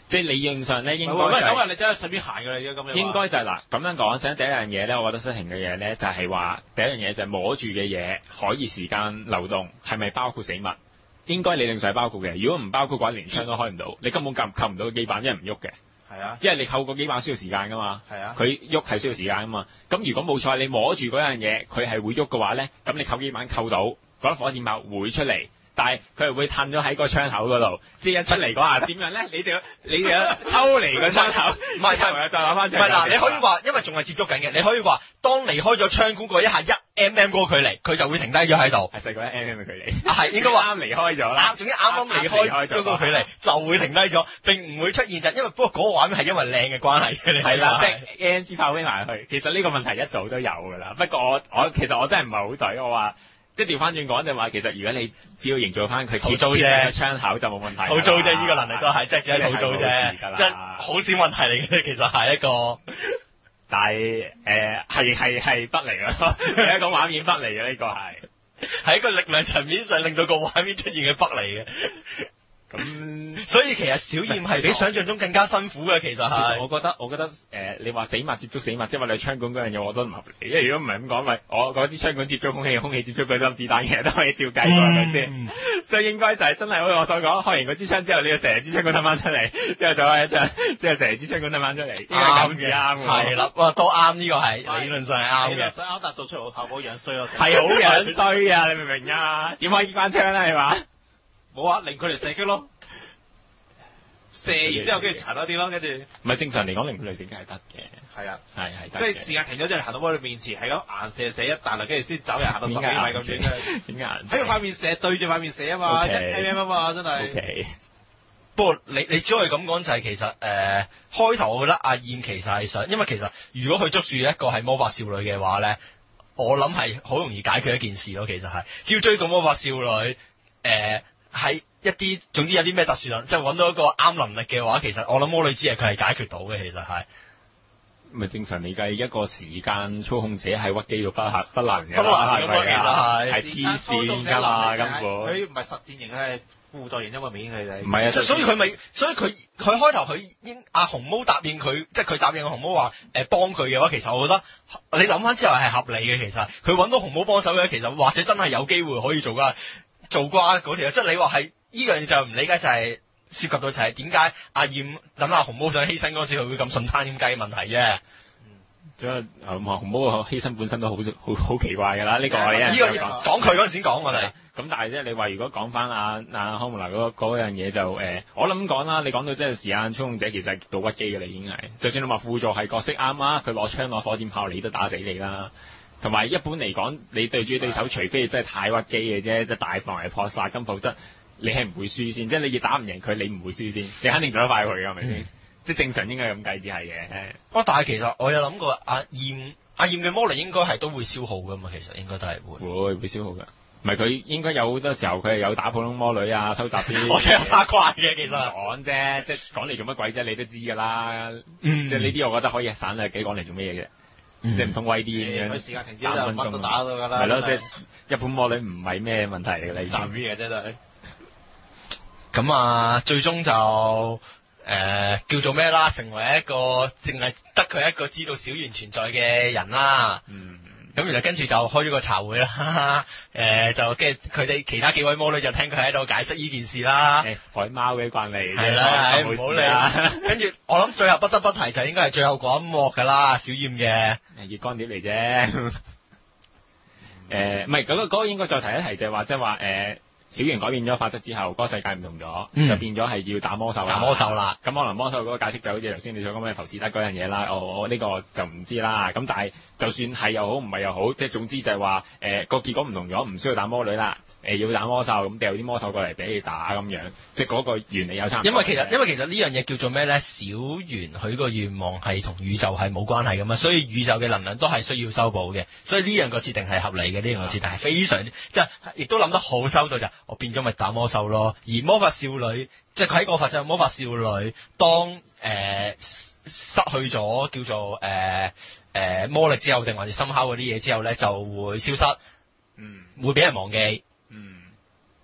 即係理論上咧應該喂喂就係咁啊，你真係順便行㗎啦，而家咁樣。 應該就係嗱咁樣講，首先第一樣嘢咧，我覺得失衡嘅嘢咧，就係話第一樣嘢就係摸住嘅嘢可以時間流動，係咪包括死物？應該理論上係包括嘅。如果唔包括嘅話，連槍都開唔到，你根本撳扣唔到個機板，因為唔喐嘅。 係啊， 因為你扣個機板需要時間噶嘛。 係啊。 佢喐係需要時間噶嘛。咁如果冇錯，你摸住嗰樣嘢，佢係會喐嘅話咧，咁你扣機板扣到，嗰粒火箭炮會出嚟。但係佢係會褪咗喺個窗口嗰度，即係一出嚟嗰下點樣咧？你就要你就要抽離個窗口， 唔係係咪再攞翻出嚟？ 唔係嗱，你可以話，因為仲係接觸緊嘅，你可以話，當離開咗槍管嗰一下一 mm 嗰個距離，佢就會停低咗喺度。 係細過一 mm 嘅距離。 啊，係應該話啱離開咗啦。 啱，總之啱啱離開咗個距離就會停低咗，並唔會出現就因為不過嗰個畫面係因為靚嘅關係嘅，你係啦，即係 A N G 炮飛埋去。其實呢個問題一早都有㗎啦。不過我我其實我真係唔係好對，我話。即係調翻轉講就話，其實如果你只要營造翻佢套租啫， 窗口就冇問題。 套租啫，呢個能力都係即係只係套租啫，即係好少問題嚟嘅。其實係一個， 但係誒係係係不嚟咯，係一個畫面不嚟嘅呢個係， 係一個力量層面上令到個畫面出現嘅不嚟嘅。咁所以其實小驗係比想象中更加辛苦嘅，其實係。 其實我覺得我覺得誒、呃，你話死物接觸死物，即係話你槍管嗰樣嘢，我都唔合理。因為如果唔係咁講，咪我嗰支槍管接觸空氣，空氣接觸嗰粒子彈，其實都可以照計㗎，係咪先？所以應該就係真係好似我所講，開完嗰支槍之後，你要成支槍管吞翻出嚟，之後就開一槍，之後成支槍管吞翻出嚟，應該咁至啱㗎。 係啦，哇，都啱，呢個係理論上係啱嘅。 所以啱達做出嚟個效果樣衰咯。 係好樣衰啊！你明唔明啊？點可以關槍咧？係嘛？ 冇啊，令佢哋射擊咯。射完之後，跟住搽多啲咯，跟住。唔係正常嚟講，零距離射擊係得嘅。 係啊， 係係即係時間停咗之後，行到玻璃面前，係咁硬射射一彈啦，跟住先走人行到十幾米咁遠。 點解硬？ 喺個塊面射對住塊面射啊嘛，一 mm 啊嘛，真係。 Okay. 不過你你只可以咁講就係其實誒、呃、開頭我覺得阿燕其實係想，因為其實如果佢捉住一個係魔法少女嘅話咧，我諗係好容易解決一件事咯。其實係只要追個魔法少女誒喺。呃一啲總之有啲咩特殊能，即係揾到一個啱能力嘅話，其實我諗魔女之夜佢係解決到嘅，其實係。 咪正常理計一個時間操控者係屈機到不可不能嘅， 不能㗎嘛，其實係係黐線㗎嘛，根本。 佢唔係實戰型，佢係輔助型，因為面佢哋。 唔係啊， 所以佢咪，所以佢佢開頭佢應阿紅毛答應佢，即係佢答應阿紅毛話誒幫佢嘅話，其實我覺得你諗翻之後係合理嘅。其實佢揾到紅毛幫手嘅，其實或者真係有機會可以做㗎。做瓜嗰條，即係你話係呢樣嘢就唔理解，就係涉及到就係點解阿燕諗阿紅毛想犧牲嗰時佢會咁順攤點計嘅問題啫。 嗯，即係紅毛嘅犧牲本身都好好好奇怪㗎啦，呢、呢個我哋呢個講佢嗰陣時講我哋。 咁但係即係你話如果講翻阿阿康慕娜嗰嗰樣嘢就誒、呃，我諗講啦，你講到即係時間操控者其實係極度屈機嘅啦，已經係。就算你話輔助係角色啱啊，佢攞槍攞火箭炮你都打死你啦。同埋一般嚟講，你對住對手，除非你真係太屈機嘅啫，即係大範圍破殺，咁否則你係唔會輸先。即係你要打唔贏佢，你唔會輸先，你肯定做得快佢㗎，係咪先？即係正常應該咁計至係嘅。 哦，但係其實我有諗過，阿燕阿燕嘅魔力應該係都會消耗㗎嘛，其實應該都係會。 會會消耗㗎。唔係佢應該有好多時候佢係有打普通魔女啊，收集啲。 我真係八卦嘅，其實講啫，即係講嚟做乜鬼啫？你都知㗎啦。 嗯、 即係呢啲我覺得可以省略幾講嚟做咩嘢嘅。 嗯、 即係唔通威啲咁樣， 佢時間停止就乜都打到㗎啦。 係咯，即係一般魔女唔係咩問題嚟㗎啦，已經。 三 V 嘅啫都係。 咁啊，最終就誒、呃、叫做咩啦？成為一個淨係得佢一個知道小圓存在嘅人啦。 嗯。 咁原來跟住就開咗個茶會啦。誒、呃，就跟住佢哋其他幾位魔女就聽佢喺度解釋呢件事啦。 誒，海貓嘅慣例。 係啦，唔好理啦。跟住我諗最後不得不提就應該係最後嗰一幕㗎啦，小燕嘅。 誒，熱乾碟嚟啫。誒、呃，唔係嗰個嗰、嗰個應該再提一提就係話，即係話誒。小圓改變咗法則之後，嗰、那個世界唔同咗、嗯，就變咗係要打魔獸啦。 打魔獸啦， 咁可能魔獸嗰個解釋就好似頭先你所講嘅浮士德嗰樣嘢啦。我我呢個就唔知啦。咁但係就算係又好，唔係又好，即係總之就係話誒個結果唔同咗，唔需要打魔女啦。誒、呃、要打魔獸，咁掉啲魔獸過嚟俾你打咁樣，即係嗰個原理有差唔多。 因為其實因為其實呢樣嘢叫做咩咧？小圓佢個願望係同宇宙係冇關係噶嘛，所以宇宙嘅能量都係需要修補嘅。所以呢樣個設定係合理嘅，呢樣個設定係非常之即係亦都諗得好收到就我變咗咪打魔獸咯。而魔法少女即係佢喺個法則魔法少女當誒、呃、失去咗叫做誒誒、呃呃、魔力之後，定還是深刻嗰啲嘢之後咧，就會消失， 嗯， 會俾人忘記。 嗯，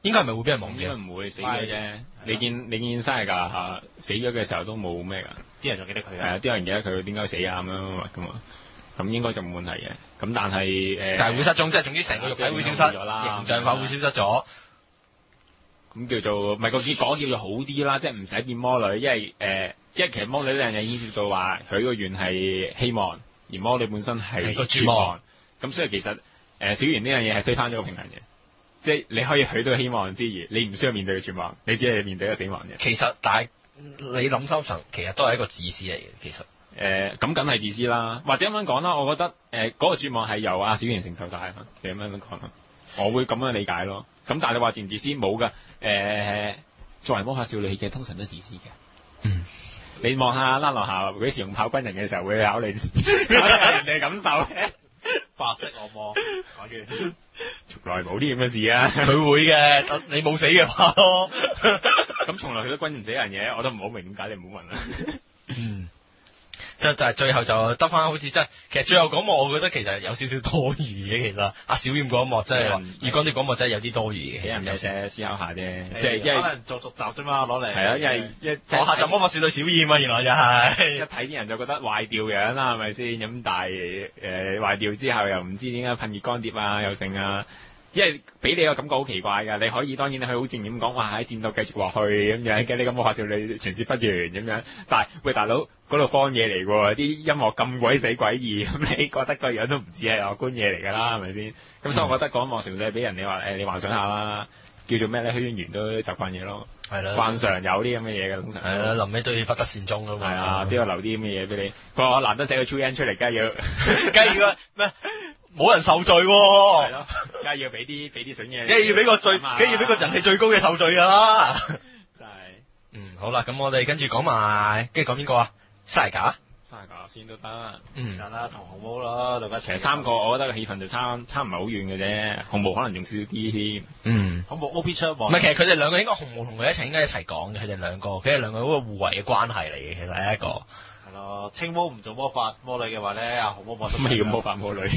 應該係咪會俾人忘記？ 應該唔會死咗啫。你見你見沙利㗎嚇死咗嘅時候都冇咩㗎， 啲人仲記得佢係啊，啲人記得佢點解死啊咁樣咁啊，咁應該就冇問題嘅。咁但係誒， 但係會失蹤，即係總之成個肉體會消失，形象化會消失咗。 咁叫做咪個結果叫做好啲啦，即係唔使變魔女，因為誒、呃，因為其實魔女呢樣嘢牽涉到話佢個願係希望，而魔女本身係個絕絕望望。 咁所以其實誒、呃、小圓呢樣嘢係推翻咗個平衡嘅，即係你可以許到希望之餘，你唔需要面對嘅絕望，你只係面對一個死亡嘅。 其實但係你諗深層，其實都係一個自私嚟嘅，其實。 誒咁梗係自私啦，或者咁樣講啦，我覺得誒嗰、呃那個絕望係由阿小圓承受晒啊，你咁樣講啦，我會咁樣理解咯。咁但係你話自唔自私冇㗎，誒、呃、作為魔法少女嘅通常都自私嘅。 嗯， 你望下拉落下嗰時用炮軍人嘅時候會考慮考慮人哋感受嘅。 白色惡魔講完， 從來冇啲咁嘅事啊！ 佢會嘅，你冇死嘅話咯。 咁從來佢都軍唔死人嘅，我都唔好明點解，你唔好問啦。 嗯。即係但係最後就得翻好似真係，其實最後嗰幕我覺得其實有少少多餘嘅，其實阿小燕嗰幕真係，月光啲嗰幕真係有啲多餘嘅， 俾人有些思考下啫， 即即係因為可能做續集啫嘛，攞嚟係啊，因為一我下集魔法少女小燕啊，原來就係、 一睇啲人就覺得壞掉樣啦，係咪先？咁但係誒壞掉之後又唔知點解噴熱光碟啊，又剩啊。因為俾你個感覺好奇怪㗎，你可以當然你可以好正面咁講，哇喺戰鬥繼續落去咁樣，嘅你咁魔法少女傳説不完咁樣。但係喂大佬嗰度荒野嚟喎，啲音樂咁鬼死詭異，咁你覺得個樣都唔似係樂觀嘢嚟㗎啦，係咪先？咁所以我覺得嗰一幕純粹係俾人你話誒，你幻想下啦，叫做咩咧？虛淵玄都習慣嘢咯， 係啦， 慣常有啲咁嘅嘢嘅通常。 係啦，臨尾都要不得善終㗎嘛。 係啊，都要留啲咁嘅嘢俾你。佢話我難得寫個 true end 出嚟，梗係要， 梗係要咩？冇人受罪喎、 係咯，梗係要俾啲俾啲筍嘢， 梗係要俾個最，梗係要俾個人氣最高嘅受罪㗎啦。 真係， 嗯，好啦，咁我哋跟住講埋，跟住講邊個啊？沙耶加， 沙耶加先都得， 嗯， 得啦，同紅毛咯，大家其實三個我覺得個氣氛就差差唔係好遠嘅啫，紅毛可能仲少啲添。 嗯， 紅毛 O P 出喎， 唔係，其實佢哋兩個應該紅毛同佢一齊應該一齊講嘅，佢哋兩個，佢哋兩個嗰個互為嘅關係嚟嘅，其實係一個。 係咯，青毛唔做魔法魔女嘅話咧，阿紅毛魔法咩叫魔法魔女？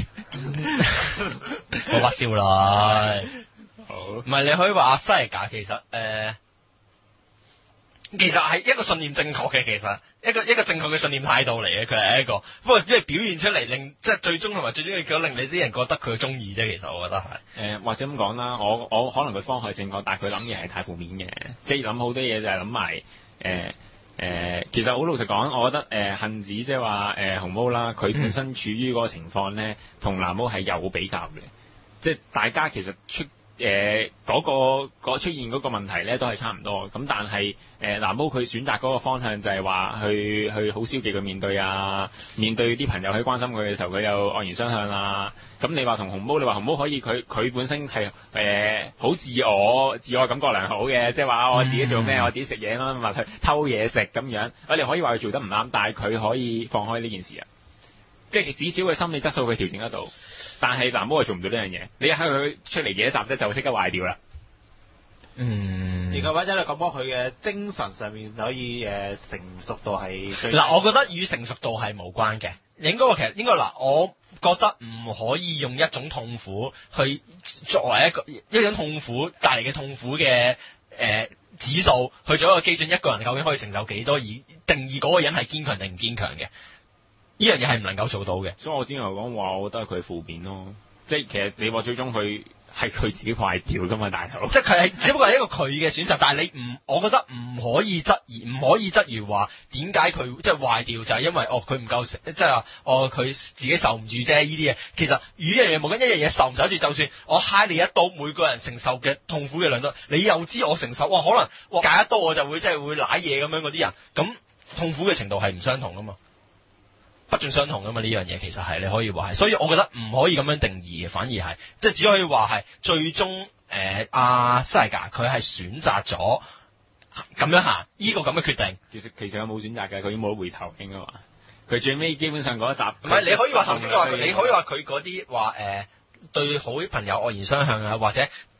魔法少女。 好， 唔係你可以話阿沙耶加其實誒、呃，其實係一個信念正確嘅，其實一個一個正確嘅信念態度嚟嘅，佢係一個。不過因為表現出嚟令即係最終同埋最終嘅結果令你啲人覺得佢中意啫，其實我覺得係。誒、 呃、或者咁講啦，我我可能佢方向正確，但係佢諗嘢係太負面嘅，即係諗好多嘢就係諗埋誒。呃誒、呃，其實好老實講，我覺得誒杏子即係話誒紅毛啦，佢本身處於嗰個情況咧，同藍毛係有比較嘅，即係大家其實出誒嗰、呃那個嗰出現嗰個問題咧都係差唔多，咁但係誒藍毛佢選擇嗰個方向就係話去去好消極嘅面對啊，面對啲朋友去關心佢嘅時候，佢又惡言相向啊。咁你話同紅毛，你話紅毛可以佢佢本身係誒好自我自我感覺良好嘅，即係話我自己做咩，我自己食嘢啦，或者偷嘢食咁樣，我哋可以話佢做得唔啱，但係佢可以放開呢件事啊，即係至少佢心理質素佢調整得到。但係藍毛係做唔到呢樣嘢，你喺佢出嚟幾多集啫，就即刻壞掉啦。 嗯， 而家或者你講講佢嘅精神上面可以誒、呃、成熟度係最嗱，我覺得與成熟度係無關嘅。應該其實應該嗱，我覺得唔可以用一種痛苦去作為一個一種痛苦帶嚟嘅痛苦嘅誒、呃、指數去做一個基準，一個人究竟可以承受幾多，而定義嗰個人係堅強定唔堅強嘅。呢樣嘢係唔能夠做到嘅。 所以我之前講話，我覺得佢係負面咯，即係其實你話最終佢係佢自己壞掉噶嘛，大佬。即係佢係只不過係一個佢嘅選擇，但係你唔，我覺得唔可以質疑，唔可以質疑話點解佢即係壞掉，就係、是、因為哦佢唔夠，即係話哦佢自己受唔住啫。呢啲嘢其實與一樣嘢冇跟一樣嘢受唔受得住，就算我揩你一刀，每個人承受嘅痛苦嘅量都，你又知我承受，哇可能哇戒一刀我就會即係會舐嘢咁樣嗰啲人，咁痛苦嘅程度係唔相同噶嘛。不盡相同噶嘛，呢樣嘢其實係你可以話係，所以我覺得唔可以咁樣定義嘅，反而係即係只可以話係最終誒阿沙耶加佢係選擇咗咁樣行呢、這個咁嘅決定。 其實其實佢冇選擇嘅，佢已經冇得回頭應該話。佢最尾基本上嗰一集唔係你可以話頭先話，你可以話佢嗰啲話誒對好朋友惡言相向啊，或者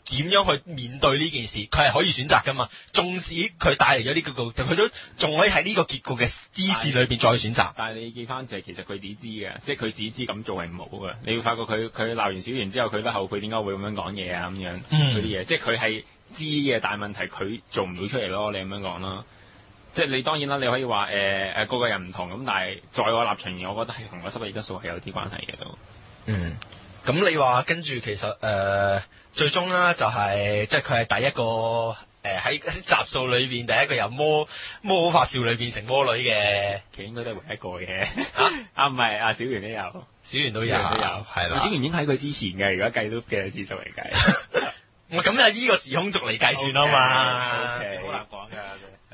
點樣去面對呢件事，佢係可以選擇噶嘛。縱使佢帶嚟咗呢個局，佢都仲可以喺呢個結局嘅支線裏邊再選擇。 但係你記翻就係其實佢自己知嘅，即係佢自己知咁做係唔好嘅。你會發覺佢佢鬧完小圓之後，佢都後悔點解會咁樣講嘢啊咁樣嗰啲嘢，即係佢係知嘅，但係問題佢做唔到出嚟咯。你咁樣講啦。即係你當然啦，你可以話誒誒個個人唔同咁，但係在我立場而我覺得係同個濕熱質素係有啲關係嘅都。 嗯，咁你話跟住其實誒、呃、最終啦就係、是、即係佢係第一個誒喺啲集數裏邊第一個由魔魔法少女變成魔女嘅， 其實應該都係唯一一個嘅。啊啊唔係啊，小圓都有， 小圓都有，都有係啦。 小圓已經喺佢之前嘅，如果計都嘅次數嚟計。 我咁係呢個時空軸嚟計算啊嘛。 O K，好難講㗎。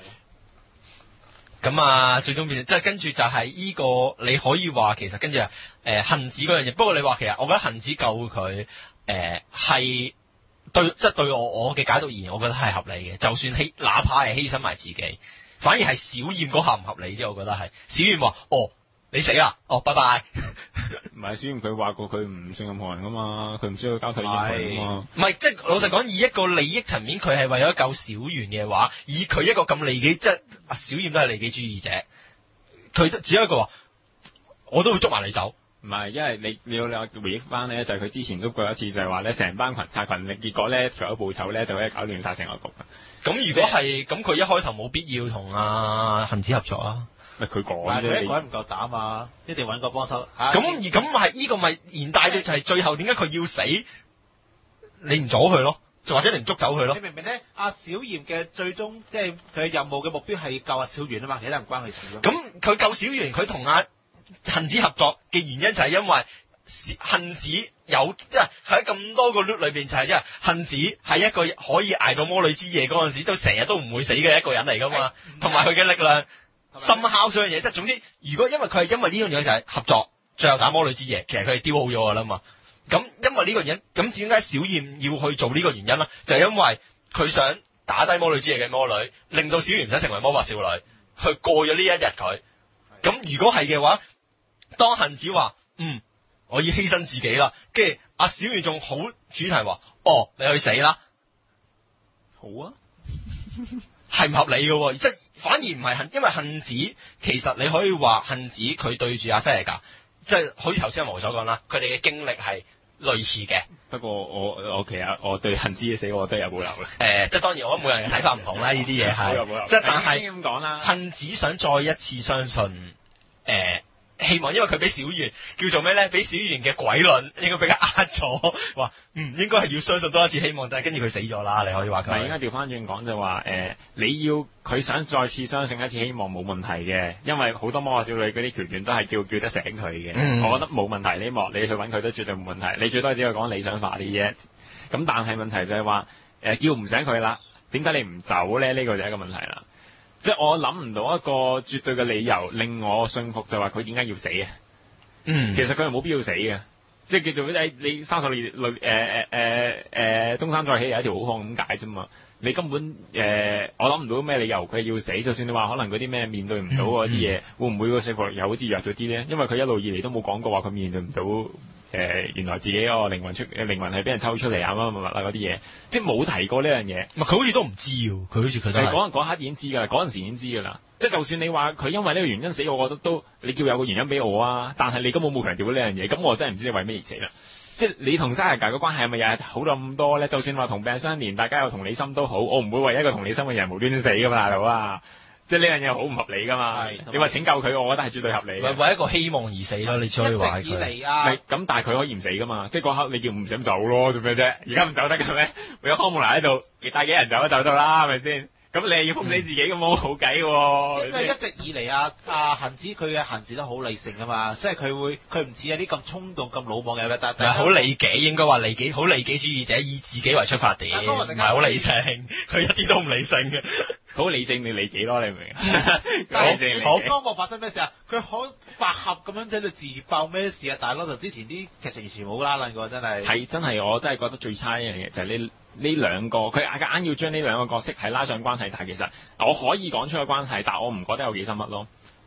咁啊，最終變即係跟住就係呢、這個，你可以話其實跟住誒杏子嗰樣嘢。不過你話其實我覺得杏子救佢誒係對，即係對我我嘅解讀而言，我覺得係合理嘅。就算犧，哪怕係犧牲埋自己，反而係小燕嗰下唔合理啫。我覺得係小燕話：哦，你死啦！哦，拜拜。 唔係小燕佢話過佢唔信任何人噶嘛，佢唔需要交替任何人噶嘛。 唔係即係老實講，以一個利益層面，佢係為咗救小圓嘅話，以佢一個咁利己，即係小燕都係利己主義者，佢只有一個話，我都會捉埋你走。 唔係，因為你你要你回憶翻咧，就係、是、佢之前都過一次，就係話咧，成班群殺群力，結果咧除咗報仇咧，就可以搞亂晒成個局。 咁如果係咁，佢一開頭冇必要同阿杏子合作啊。 咪佢講啫， 佢一個人唔夠膽啊，一定揾個幫手。 咁而咁係呢個咪連帶到就係最後點解佢要死？你唔阻佢咯，就或者你唔捉走佢咯。 你明唔明咧？阿小嚴嘅最終即係佢嘅任務嘅目標係救阿小圓啊嘛，其他人唔關佢事咯。 咁佢救小圓，佢同阿杏子合作嘅原因就係因為杏子有即係喺咁多個 loop 裏邊就係因為杏子係一個可以捱到魔女之夜嗰陣時都成日都唔會死嘅一個人嚟噶嘛，同埋佢嘅力量。深敲所樣嘢，即係總之，如果因為佢係因為呢樣嘢就係合作，最後打魔女之夜，其實佢係雕好咗噶啦嘛。咁因為呢個原因，咁點解小燕要去做呢個原因咧？就係、是、因為佢想打低魔女之夜嘅魔女，令到小燕唔使成為魔法少女，去過咗呢一日佢。咁如果係嘅話，當杏子話嗯，我要犧牲自己啦，跟住阿小燕仲好主題話，哦，你去死啦， 好啊。 係唔合理嘅，即係反而唔係杏，因為杏子其實你可以話杏子佢對住阿西利格，即係好似頭先阿毛所講啦，佢哋嘅經歷係類似嘅。 不過我我其實我對杏子嘅死我都有保留嘅。誒、 呃，即係當然我覺得每人嘅睇法唔同啦，呢啲嘢係，即係但係咁講啦， 杏子想再一次相信誒。呃希望因為佢俾小圓叫做咩咧？俾小圓嘅鬼論應該俾佢呃咗，話嗯應該係要相信多一次希望，但係跟住佢死咗啦。你可以話佢。 唔係應該調翻轉講就話誒、呃，你要佢想再次相信一次希望冇問題嘅，因為好多魔法少女嗰啲橋段都係叫叫得醒佢嘅。嗯、我覺得冇問題，你莫你去揾佢都絕對冇問題。你最多只係講理想化啲啫。咁但係問題就係話誒叫唔醒佢啦，點解你唔走咧？呢、呢個就係一個問題啦。即係我諗唔到一個絕對嘅理由令我信服，就話佢點解要死嘅？嗯，其實佢係冇必要死嘅，即係叫做誒你三十年類誒誒誒誒東山再起有一條好漢咁解啫嘛。你根本誒、呃、我諗唔到咩理由佢要死。就算你話可能嗰啲咩面對唔到嗰啲嘢，會唔會個說服力又好似弱咗啲咧？因為佢一路以嚟都冇講過話佢面對唔到誒原來自己個靈魂出靈魂係俾人抽出嚟啊乜乜乜啊嗰啲嘢，即係冇提過呢樣嘢。 唔係佢好似都唔知喎，佢好似佢都係嗰嗰刻已經知㗎啦，嗰陣時已經知㗎啦。即係就算你話佢因為呢個原因死，我覺得都你叫有個原因俾我啊。但係你根本冇強調呢樣嘢，咁我真係唔知你為咩而死啦。即係你同沙耶格嘅關係係咪又係好到咁多咧？就算話同病相憐，大家有同理心都好，我唔會為一個同理心嘅人無端端死㗎嘛，大佬啊！即係呢樣嘢好唔合理㗎嘛。你話拯救佢，我覺得係絕對合理。 為為一個希望而死咯，你可以話佢。 一直以嚟啊， 咁，但係佢可以唔死㗎嘛？即係嗰刻你叫唔想走咯，做咩啫？而家唔走得嘅咩？為咗康姆拿喺度，帶幾人走都走到啦，係咪先？咁你係要封死自己咁冇好計喎。 因為一直以嚟啊，阿杏子佢嘅行事都好理性㗎嘛，即係佢會佢唔似有啲咁衝動、咁魯莽嘅，但係好利己，應該話利己，好利己主義者，以自己為出發點，唔係好理性，佢一啲都唔理性嘅。 好理性你利己咯，你明唔明？ 但係好荒謬發生咩事啊？佢好百合咁樣喺度自爆咩事啊？大佬就之前啲劇情完全冇拉楞㗎，真係。係真係我真係覺得最差一樣嘢就係呢呢兩個，佢硬要將呢兩個角色係拉上關係，但係其實我可以講出個關係，但我唔覺得有幾深刻咯。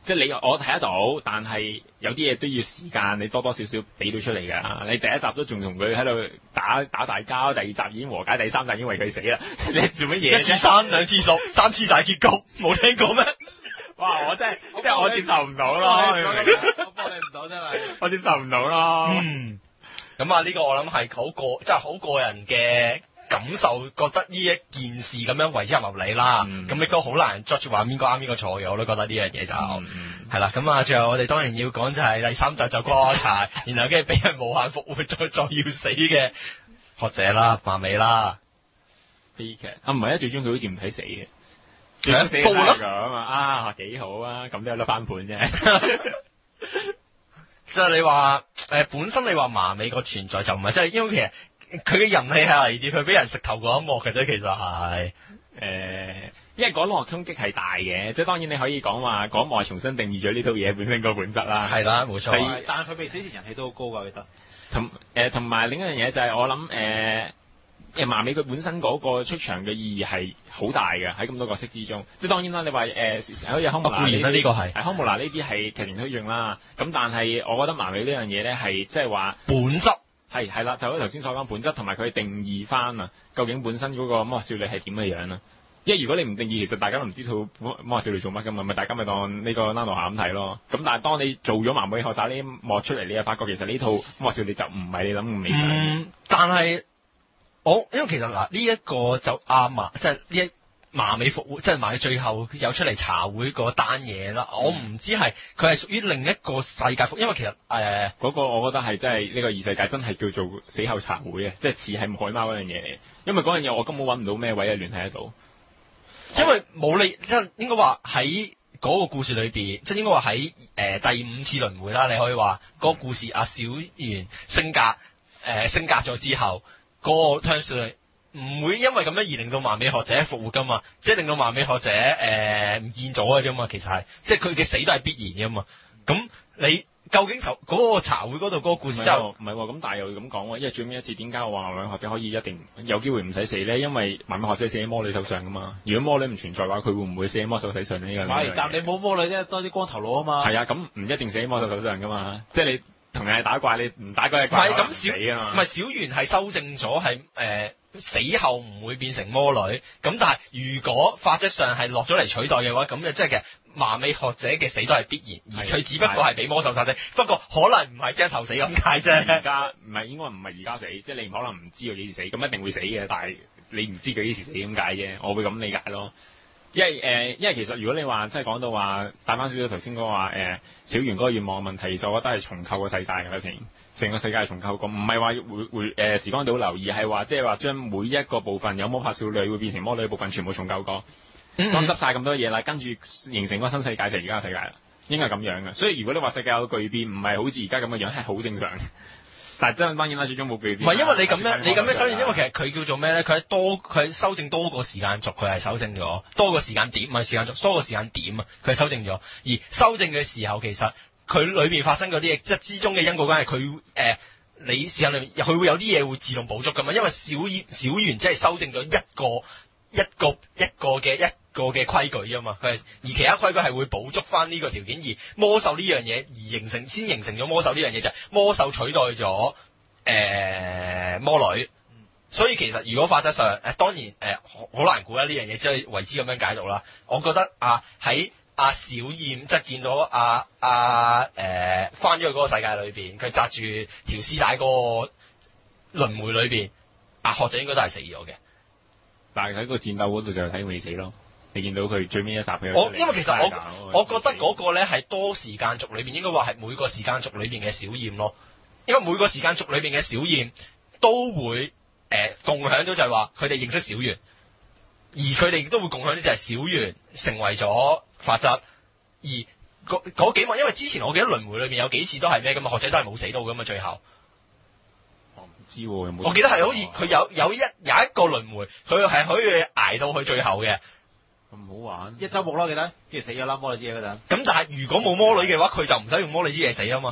即係你我睇得到，但係有啲嘢都要時間，你多多少少俾到出嚟㗎。你第一集都仲同佢喺度打打大交，第二集已經和解，第三集已經為佢死啦。你做乜嘢啫？ 一次三，兩次六，三次大結局，冇聽過咩？ 哇！我真係即係我接受唔到咯， 我幫你唔到真係， 我接受唔到咯。 嗯，咁啊呢個我諗係好個，即係好個人嘅感受，覺得呢一件事咁樣為之合理啦。咁亦都好難 judge 話邊個啱邊個錯嘅，我都覺得呢樣嘢就係啦。咁啊，最後我哋當然要講就係第三集就瓜柴，然後跟住俾人無限復活，再再要死嘅學者啦、馬尾啦， 悲劇啊！唔係啊，最終佢好似唔使死嘅。 係啊， 報咯咁啊，啊幾好啊，咁都有得翻盤啫。 即係你話誒，本身你話麻美個存在就唔係，即係因為其實佢嘅人氣係嚟自佢俾人食頭嗰一幕嘅啫，其實係誒，因為嗰幕衝擊係大嘅，即係當然你可以講話嗰幕係重新定義咗呢套嘢本身個本質啦。 係啦，冇錯。 係，但係佢未死前人氣都好高㗎，我記得。 同誒同埋另一樣嘢就係我諗誒。誒麻美佢本身嗰個出場嘅意義係好大嘅，喺咁多角色之中，即係當然啦。你話誒好似康姆娜呢呢個係係康姆娜呢啲係劇情推進啦。咁但係我覺得麻美呢樣嘢咧係即係話本質係係啦，就好似頭先所講本質同埋佢定義翻啊，究竟本身嗰個魔少女係點嘅樣啊？因為如果你唔定義，其實大家都唔知道魔少女做乜噶嘛，咪大家咪當呢個 Nano 下咁睇咯。咁但係當你做咗麻美學習呢幕出嚟，你就發覺其實呢套魔少女就唔係你諗咁理想。 嗯，但係。我因為其實嗱呢一個就阿麻即係呢一麻美復活，即係麻美最後有出嚟茶會嗰單嘢啦。嗯、我唔知係佢係屬於另一個世界復，因為其實誒嗰、呃嗰個我覺得係真係呢個異世界真係叫做死後茶會啊，即係似係海貓嗰樣嘢嚟。因為嗰樣嘢我根本揾唔到咩位係聯繫得到， 因為冇理即係應該話喺嗰個故事裏邊，即係應該話喺誒第五次輪迴啦。你可以話嗰、嗰個故事阿小圓升格誒、呃、升格咗之後。嗰個 turn 唔會因為咁樣而令到麻美學者復活噶嘛，即係令到麻美學者誒唔、呃、見咗嘅啫嘛，其實係即係佢嘅死都係必然嘅嘛。咁你究竟頭嗰個茶會嗰度嗰個故事之後唔係喎，咁但係又咁講喎，因為最尾一次點解我話麻美學者可以一定有機會唔使死咧？因為麻美學者死喺魔女手上噶嘛。如果魔女唔存在嘅話，佢會唔會死喺魔獸手上呢？呢個唔係，但你冇魔女啫，多啲光頭佬啊嘛。 係啊，咁唔一定死喺魔獸手上噶嘛，即係你。同人係打怪，你唔打怪係怪。 唔係咁小，唔係小圓係修正咗，係誒、呃、死後唔會變成魔女。咁但係如果法則上係落咗嚟取代嘅話，咁就即係其實麻美學者嘅死都係必然，而佢只不過係俾魔獸殺死。不過可能唔係即係頭死咁解啫。 而家唔係應該唔係而家死，即係你唔可能唔知佢幾時死，咁一定會死嘅。但係你唔知佢幾時死咁解啫，我會咁理解咯。因為誒、呃，因為其實如果你話即係講到話帶翻少少頭先講話誒小圓嗰個願望嘅問題，其實我覺得係重構個世界嘅成成個世界係重構過，唔係話會會誒、呃、時光倒流，而係話即係話將每一個部分有魔法少女會變成魔女嘅部分全部重構過，當執晒咁多嘢啦，跟住形成個新世界就係而家嘅世界啦，應該係咁樣嘅。所以如果你話世界有巨變，唔係好似而家咁嘅樣係好正常嘅。但係真係當然啦，始終冇巨變。 唔係因為你咁樣，你咁樣修正，因為其實佢叫做咩咧？佢係多，佢係修正多個時間軸，佢係修正咗多個時間點，唔係時間軸，多個時間點啊！佢係修正咗。而修正嘅時候，其實佢裏邊發生嗰啲嘢，即係之中嘅因果關係，佢誒、呃、你時間裏面，佢會有啲嘢會自動補足噶嘛？因為小小圓即係修正咗一個一個一個嘅一個嘅規矩啊嘛，佢係而其他規矩係會補足翻呢個條件，而魔獸呢樣嘢而形成先形成咗魔獸呢樣嘢就係、是、魔獸取代咗誒、呃、魔女，所以其實如果法則上誒、呃、當然誒好、呃、難估啦呢樣嘢，即係為之咁樣解讀啦。我覺得啊喺阿小燕即係見到阿阿誒翻咗去嗰個世界裏邊，佢紮住條絲帶嗰個輪迴裏邊，阿、啊、學者應該都係死咗嘅。 但係喺個戰鬥嗰度就睇未死咯。你見到佢最尾一集佢， 我因為其實我我覺得嗰個咧係多時間軸裏邊應該話係每個時間軸裏邊嘅小燕咯，因為每個時間軸裏邊嘅小燕都會誒、呃、共享咗就係話佢哋認識小圓，而佢哋亦都會共享咗就係小圓成為咗法則，而嗰嗰幾幕因為之前我記得輪迴裏邊有幾次都係咩咁啊，學者都係冇死到噶嘛最後。 我唔知喎、啊，有冇？ 我記得係好似佢有有一有一個輪迴，佢係可以捱到去最後嘅。 咁好玩， 一周目咯，記得，跟住死咗啦，魔女之夜嗰陣。 咁但係如果冇魔女嘅話，佢就唔使用魔女之夜死啊嘛。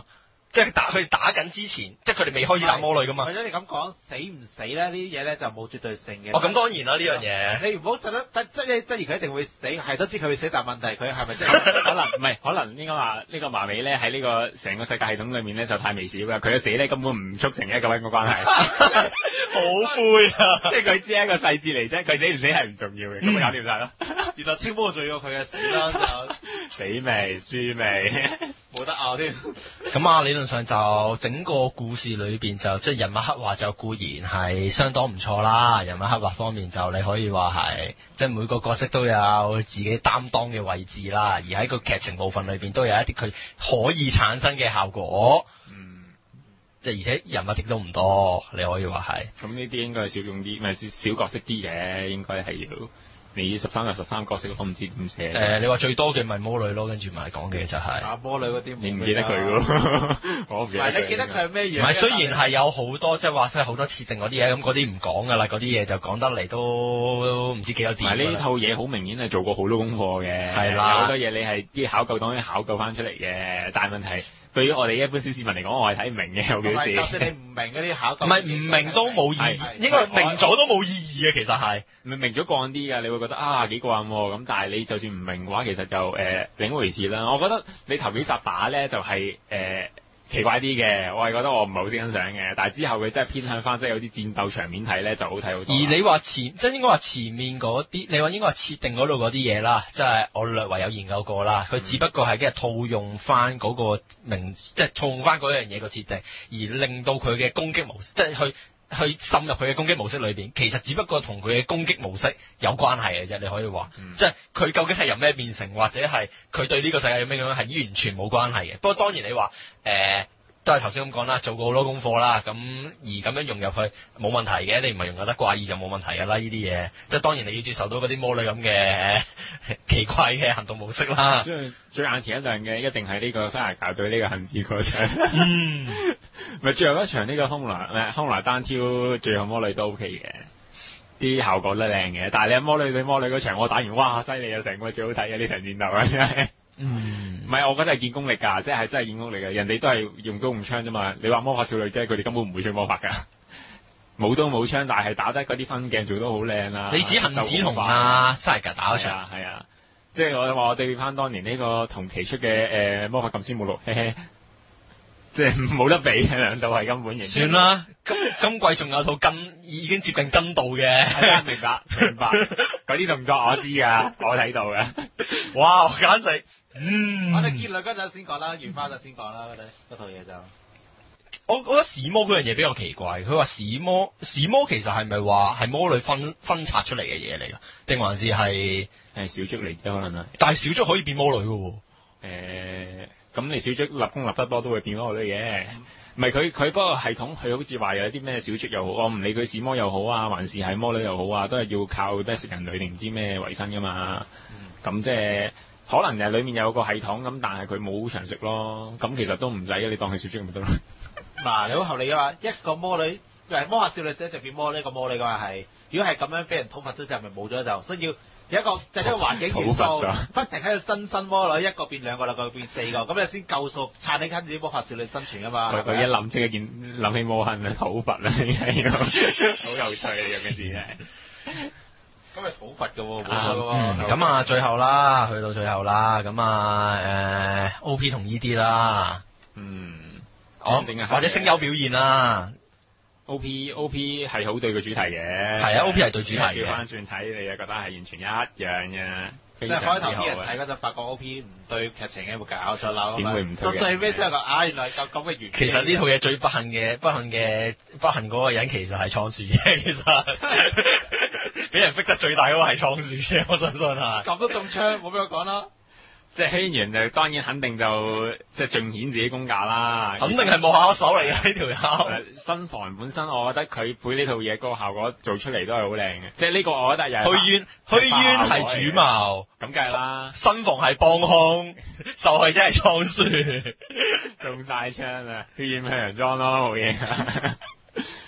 即係打佢哋打緊之前，即係佢哋未開始打魔女噶嘛。 為咗你咁講，死唔死咧？呢啲嘢咧就冇絕對性嘅。 哦，咁當然啦，呢樣嘢。 你唔好實得即係質疑佢一定會死，係都知佢會死，但問題佢係咪真係可能唔係？可能應該話呢個麻美咧喺呢個成個世界系統裏面咧就太微小㗎，佢嘅死咧根本唔促成一個咁嘅關係。 好灰啊！ 即係佢只係一個細節嚟啫，佢死唔死係唔重要嘅，咁咪搞掂晒咯。 原來超魔仲要佢嘅死啦，就死未輸未， 冇得拗添。 咁啊，理論上就整個故事裏邊就即係人物刻畫就固然係相當唔錯啦，人物刻畫方面就你可以話係即係每個角色都有自己擔當嘅位置啦，而喺個劇情部分裏邊都有一啲佢可以產生嘅效果。 嗯， 即係而且人物亦都唔多，你可以話係。 咁呢啲應該係少用啲，咪小小角色啲嘅，應該係要。你十三有十三角色，我唔知點寫。 誒、呃，你話最多嘅咪魔女咯，跟住埋講嘅就係、是。 打魔女嗰啲， 你唔記得佢喎？我唔記得。 唔係你記得佢係咩樣？ 唔係，雖然係有好多即係話即係好多設定嗰啲嘢，咁嗰啲唔講㗎啦，嗰啲嘢就講得嚟都唔知幾多點。 係呢套嘢好明顯係做過好多功課嘅， 係啦， 有好多嘢你係啲考究當然考究翻出嚟嘅，但係問題。對於我哋一般小市民嚟講，我係睇唔明嘅，有幾時。 就算你唔明嗰啲考究， 唔係唔明都冇意義，應該明咗都冇意義嘅，其實係。 明明咗過啲㗎，你會覺得啊幾過癮喎，咁但係你就算唔明嘅話，其實就誒、呃、另一回事啦。我覺得你頭幾集打咧就係、是、誒。呃奇怪啲嘅，我係覺得我唔係好識欣賞嘅，但係之後佢真係偏向翻，即係有啲戰鬥場面睇咧就好睇好多。而你話前，即係應該話前面嗰啲，你話應該話設定嗰度嗰啲嘢啦，即係我略為有研究過啦。佢只不過係即係套用翻嗰個名，即係套用翻嗰樣嘢個設定，而令到佢嘅攻擊模式，即係去。去滲入佢嘅攻擊模式裏邊，其實只不過同佢嘅攻擊模式有關係嘅啫。你可以話，嗯、即係佢究竟係由咩變成，或者係佢對呢個世界有咩樣，係完全冇關係嘅。不過當然你話，誒、呃，都係頭先咁講啦，做過好多功課啦，咁而咁樣融入去冇問題嘅。你唔係融入得怪異就冇問題噶啦。呢啲嘢，即係當然你要接受到嗰啲魔女咁嘅奇怪嘅行動模式啦。 最最眼前一亮嘅一定係呢個生涯校對呢個行字嗰場。 嗯。 咪最後一場呢個空來誒空來單挑最後魔女都 OK 嘅，啲效果都靚嘅。但係你喺魔女對魔女嗰場，我打完哇犀利啊！成個最好睇嘅呢場戰鬥啊真係。嗯，唔係我覺得係見功力㗎，即係真係見功力嘅。人哋都係用刀用槍啫嘛。你話魔法少女啫，佢哋根本唔會吹魔法㗎。冇刀冇槍，但係打得嗰啲分鏡做得好靚啦。你指杏子同啊沙格打嗰場係啊，即係我話我對翻當年呢個同期出嘅誒、呃、魔法禁書目錄，嘿嘿。即係冇得比嘅兩度係根本型。算啦，今今季仲有套跟已經接近跟到嘅。明白明白，嗰啲動作我知㗎，我睇到嘅。哇，簡直，嗯。我哋結論嗰陣先講啦，完翻就先講啦，嗰啲嗰套嘢就。我覺得史魔嗰樣嘢比較奇怪，佢話史魔史魔其實係咪話係魔女分分拆出嚟嘅嘢嚟㗎？定還是係係小竹嚟啫？可能係。但係小竹可以變魔女㗎喎。誒、欸。咁你小竹立功立得多都會變咗好多嘢，唔係佢佢嗰個系統，佢好似話有啲咩小竹又好，我唔理佢史魔又好啊，還是係魔女又好啊，都係要靠咩食人類定唔知咩為生噶嘛。咁、嗯、即係可能誒裡面有個系統咁，但係佢冇常識咯。咁其實都唔使嘅，你當佢小竹咪得咯。嗱，你好合理嘅話，一個魔女誒魔法少女死就變魔女，一個魔女嘅話係，如果係咁樣俾人討伐咗就咪冇咗就需要。有一個就係、是、一個環境元素，不停喺度新生魔女，一個變兩個，兩個變四個，咁你先夠數撐你跟住啲魔法少女生存噶嘛？佢佢一諗即係見諗起魔恨啊，討伐啊，係好有趣呢樣嘅事係。咁咪討伐嘅喎，冇錯喎。咁啊，最後啦，去到最後啦，咁啊，誒、呃、O P 同 E D 啦，嗯，我或者聲優表現啦。O P O P 係好對個主題嘅，係啊 O P 係對主題嘅。調翻轉睇，你又覺得係完全一樣嘅。即係開頭啲人睇嗰陣，發覺 O P 唔對劇情嘅，會搞錯漏。點會唔對？到最尾先係個啊，原來咁咁嘅原因。其實呢套嘢最不幸嘅，不幸嘅，不幸嗰個人其實係倉鼠啫。其實俾人逼得最大嗰個係倉鼠啫，我相信係。咁都中槍，冇俾我講啦。即係希完就當然肯定就即係盡顯自己功架啦，肯定係幕後手嚟嘅呢條友。新房本身我覺得佢配呢套嘢嗰個效果做出嚟都係好靚嘅，即係呢個我覺得又係。虛淵虛淵係主謀，咁梗係啦。新房係幫兇，受害者係倉鼠，中晒槍啊！血染向陽裝咯，冇嘢。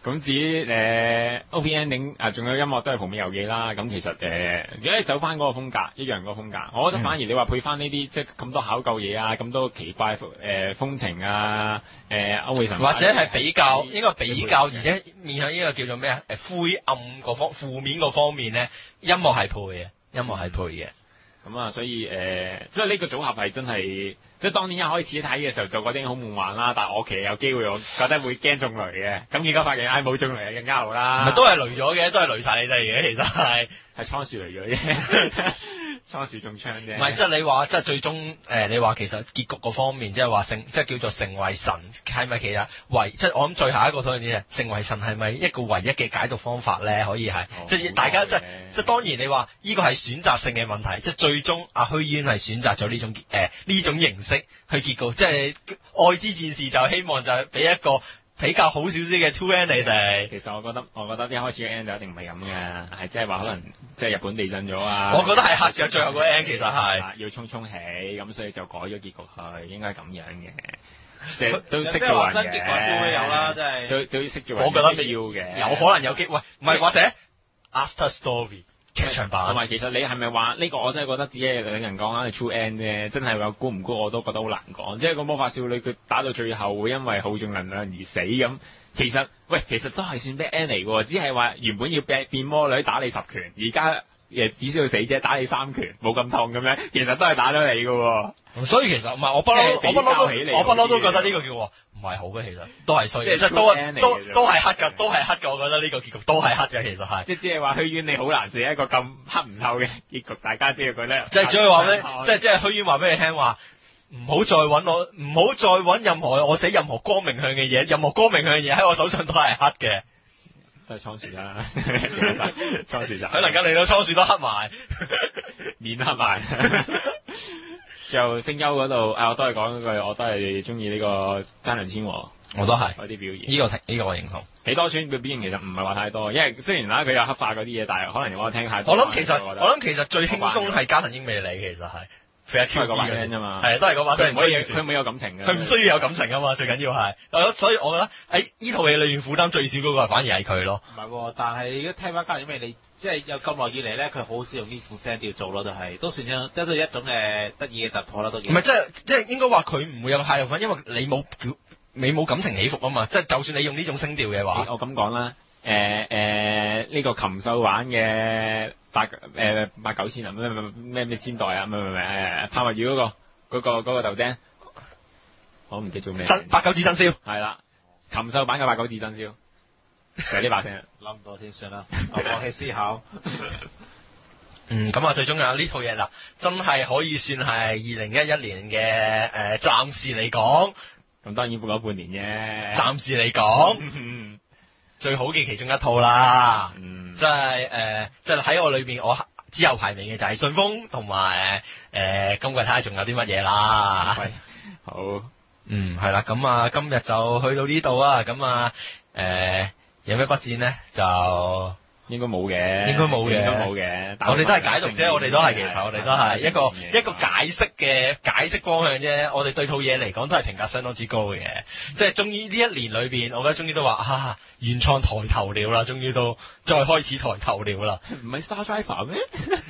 咁至於誒 O P ending 啊，仲有音樂都係逢面遊記啦。咁其實誒、呃，如果你走翻嗰個風格，一樣嗰個風格，我覺得反而你話配翻呢啲即係咁多考究嘢啊，咁多奇怪誒、呃、風情啊，誒、呃、歐美神話或者係比較應該比較，而且面向呢個叫做咩啊？誒灰暗嗰方負面嗰方面咧，音樂係配嘅，音樂係配嘅。 咁啊，所以誒，即係呢個組合係真係，即係當年一開始睇嘅時候就覺得好夢幻啦。但係我其實有機會，我覺得會驚中雷嘅。咁而家發現，唉冇中雷更加好啦。 唔係都係雷咗嘅，都係雷晒你哋嘅，其實係係倉鼠雷咗啫，倉鼠中槍啫。 唔係，即係你話，即係最終誒、呃，你話其實結局嗰方面，即係話成，即係叫做成為神，係咪其實唯，即係我諗最後一個討論嘢，成為神係咪一個唯一嘅解讀方法咧？可以係， 哦、 即係大家即係即係當然你話呢個係選擇性嘅問題，即係最終阿虛淵係選擇咗呢種誒呢、呃、種形式去結局，即係愛之戰士就希望就係俾一個比較好少少嘅 two end 你哋。 其實我覺得，我覺得一開始嘅 end 就一定唔係咁嘅，係即係話可能即係日本地震咗啊。 我覺得係黑嘅，最後個 end 其實係要衝衝起，咁所以就改咗結局去，應該係咁樣嘅。即係都識即係做人話真結果都會有啦， 嘅， 即係都都識做人。 我覺得要嘅， 有可能有機會，唔係或者 after story 劇場版。 同埋其實你係咪話呢個？我真係覺得只係兩人講啱係 true end 啫，真係話估唔估我都覺得好難講。即係個魔法少女佢打到最後會因為耗盡能量而死咁，其實喂其實都係算 bad end 嚟喎，只係話原本要變變魔女打你十拳，而家誒只需要死啫，打你三拳冇咁痛咁樣，其實都係打咗你嘅喎。 所以其實唔係我不嬲，我不嬲都我不嬲都覺得呢個叫唔係好嘅，其實都係衰，即係都都都係黑㗎，都係黑㗎。我覺得呢個結局都係黑嘅，其實係。 即係只係話虛淵你好難寫一個咁黑唔透嘅結局，大家只係覺得。 即係只係話咩？即係即係虛淵話俾你聽話，唔好再揾我，唔好再揾任何我寫任何光明向嘅嘢，任何光明向嘅嘢喺我手上都係黑嘅。 都係倉鼠啦，倉鼠就可能而家嚟到倉鼠都黑埋， 面黑埋。就聲優嗰度，啊，我都係講嗰句，我都係中意呢個真人千和， 我都係嗰啲表現。 呢、這個呢、這個我認同。 喜多川嘅表現其實唔係話太多，因為雖然啦佢有黑化嗰啲嘢，但係可能我聽太多。 我諗其實我諗其實最輕鬆係加藤英美里，其實係。佢係 Q 個把聲啫嘛， 係都係嗰把聲， 佢唔可以，佢唔會有感情嘅， 佢唔需要有感情啊嘛，最緊要係，所以我覺得喺呢套戲裏面負擔最少嗰個反而係佢咯。 唔係喎，但係如果聽翻加藤英美里，即係有咁耐以嚟咧，佢好少用呢副聲調做咯，就係都算一得到一種誒得意嘅突破啦，都。唔係即係即係應該話佢唔會有太入分，因為你冇你冇感情起伏啊嘛，即係就算你用呢種聲調嘅話， 我咁講啦，誒誒呢個禽獸玩嘅。八誒、呃、八九千啊咩咩咩千代啊唔係唔係誒拍物語嗰個嗰、嗰個嗰、嗰個豆丁，我唔記得做咩。 真八九子真燒係啦，禽獸版嘅八九子真燒就係呢把聲。 諗唔到先算啦，我放棄思考。 嗯，咁啊最終有呢套嘢啦，真係可以算係二零一一年嘅誒、呃，暫時嚟講， 咁當然過咗半年啫。 暫時嚟講。最好嘅其中一套啦， 嗯， 即係誒，即係喺我裏邊，我之後排名嘅就係順風同埋誒，今季睇下仲有啲乜嘢啦。 好， 嗯，係啦，咁啊，今日就去到呢度啊，咁啊，誒、呃，有咩不戰咧？就應該冇嘅， 應該冇嘅， 應該冇嘅。 我哋都係解讀啫，我哋都係其實我哋都係一個一個解釋嘅解釋方向啫。我哋對套嘢嚟講都係評價相當之高嘅，即係終於呢一年裏邊，我覺得終於都話啊，原創抬頭了啦，終於都再開始抬頭了啦。 唔係 Star Driver 咩？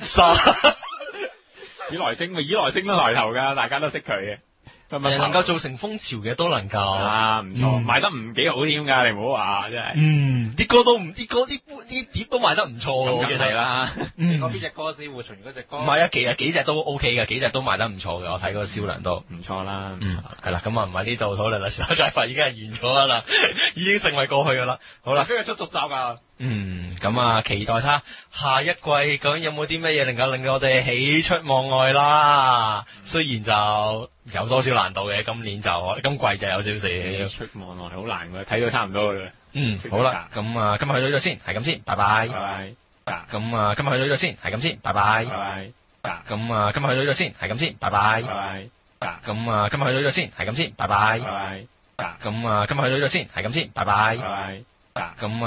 Star 以來星咪以來星都抬頭㗎，大家都識佢嘅。 誒能夠造成風潮嘅都能夠啊，唔錯，賣得唔幾好添㗎，你唔好話真係。 嗯，啲歌都唔啲歌啲啲碟都賣得唔錯喎，我記得啦。 你講邊隻歌先？會循嗰隻歌？ 唔係啊，其實幾隻都 OK 嘅，幾隻都賣得唔錯嘅，我睇嗰個銷量都唔錯啦。 嗯，係啦，咁啊唔喺呢度討論啦，時候再發已經係完咗啦，已經成為過去㗎啦。好啦， 跟住出續集㗎。 嗯，咁啊，期待他下一季究竟有冇啲乜嘢能夠令到我哋喜出望外啦。嗯、雖然就有多少難度嘅，今年就今季就有少少喜出望外，好難㗎，睇到差唔多㗎啦。 嗯，好啦，咁啊，今日去到呢度先，係咁先，拜拜。 拜拜。 咁啊，今日去到呢度先，係咁先，拜拜。 拜拜。 咁啊，今日去到呢度先，係咁先，拜拜。 拜拜。 咁啊，今日去到呢度先，係咁先，拜拜。 拜拜。 咁啊，今日去到呢度先，係咁先，拜拜。 拜拜。 咁啊。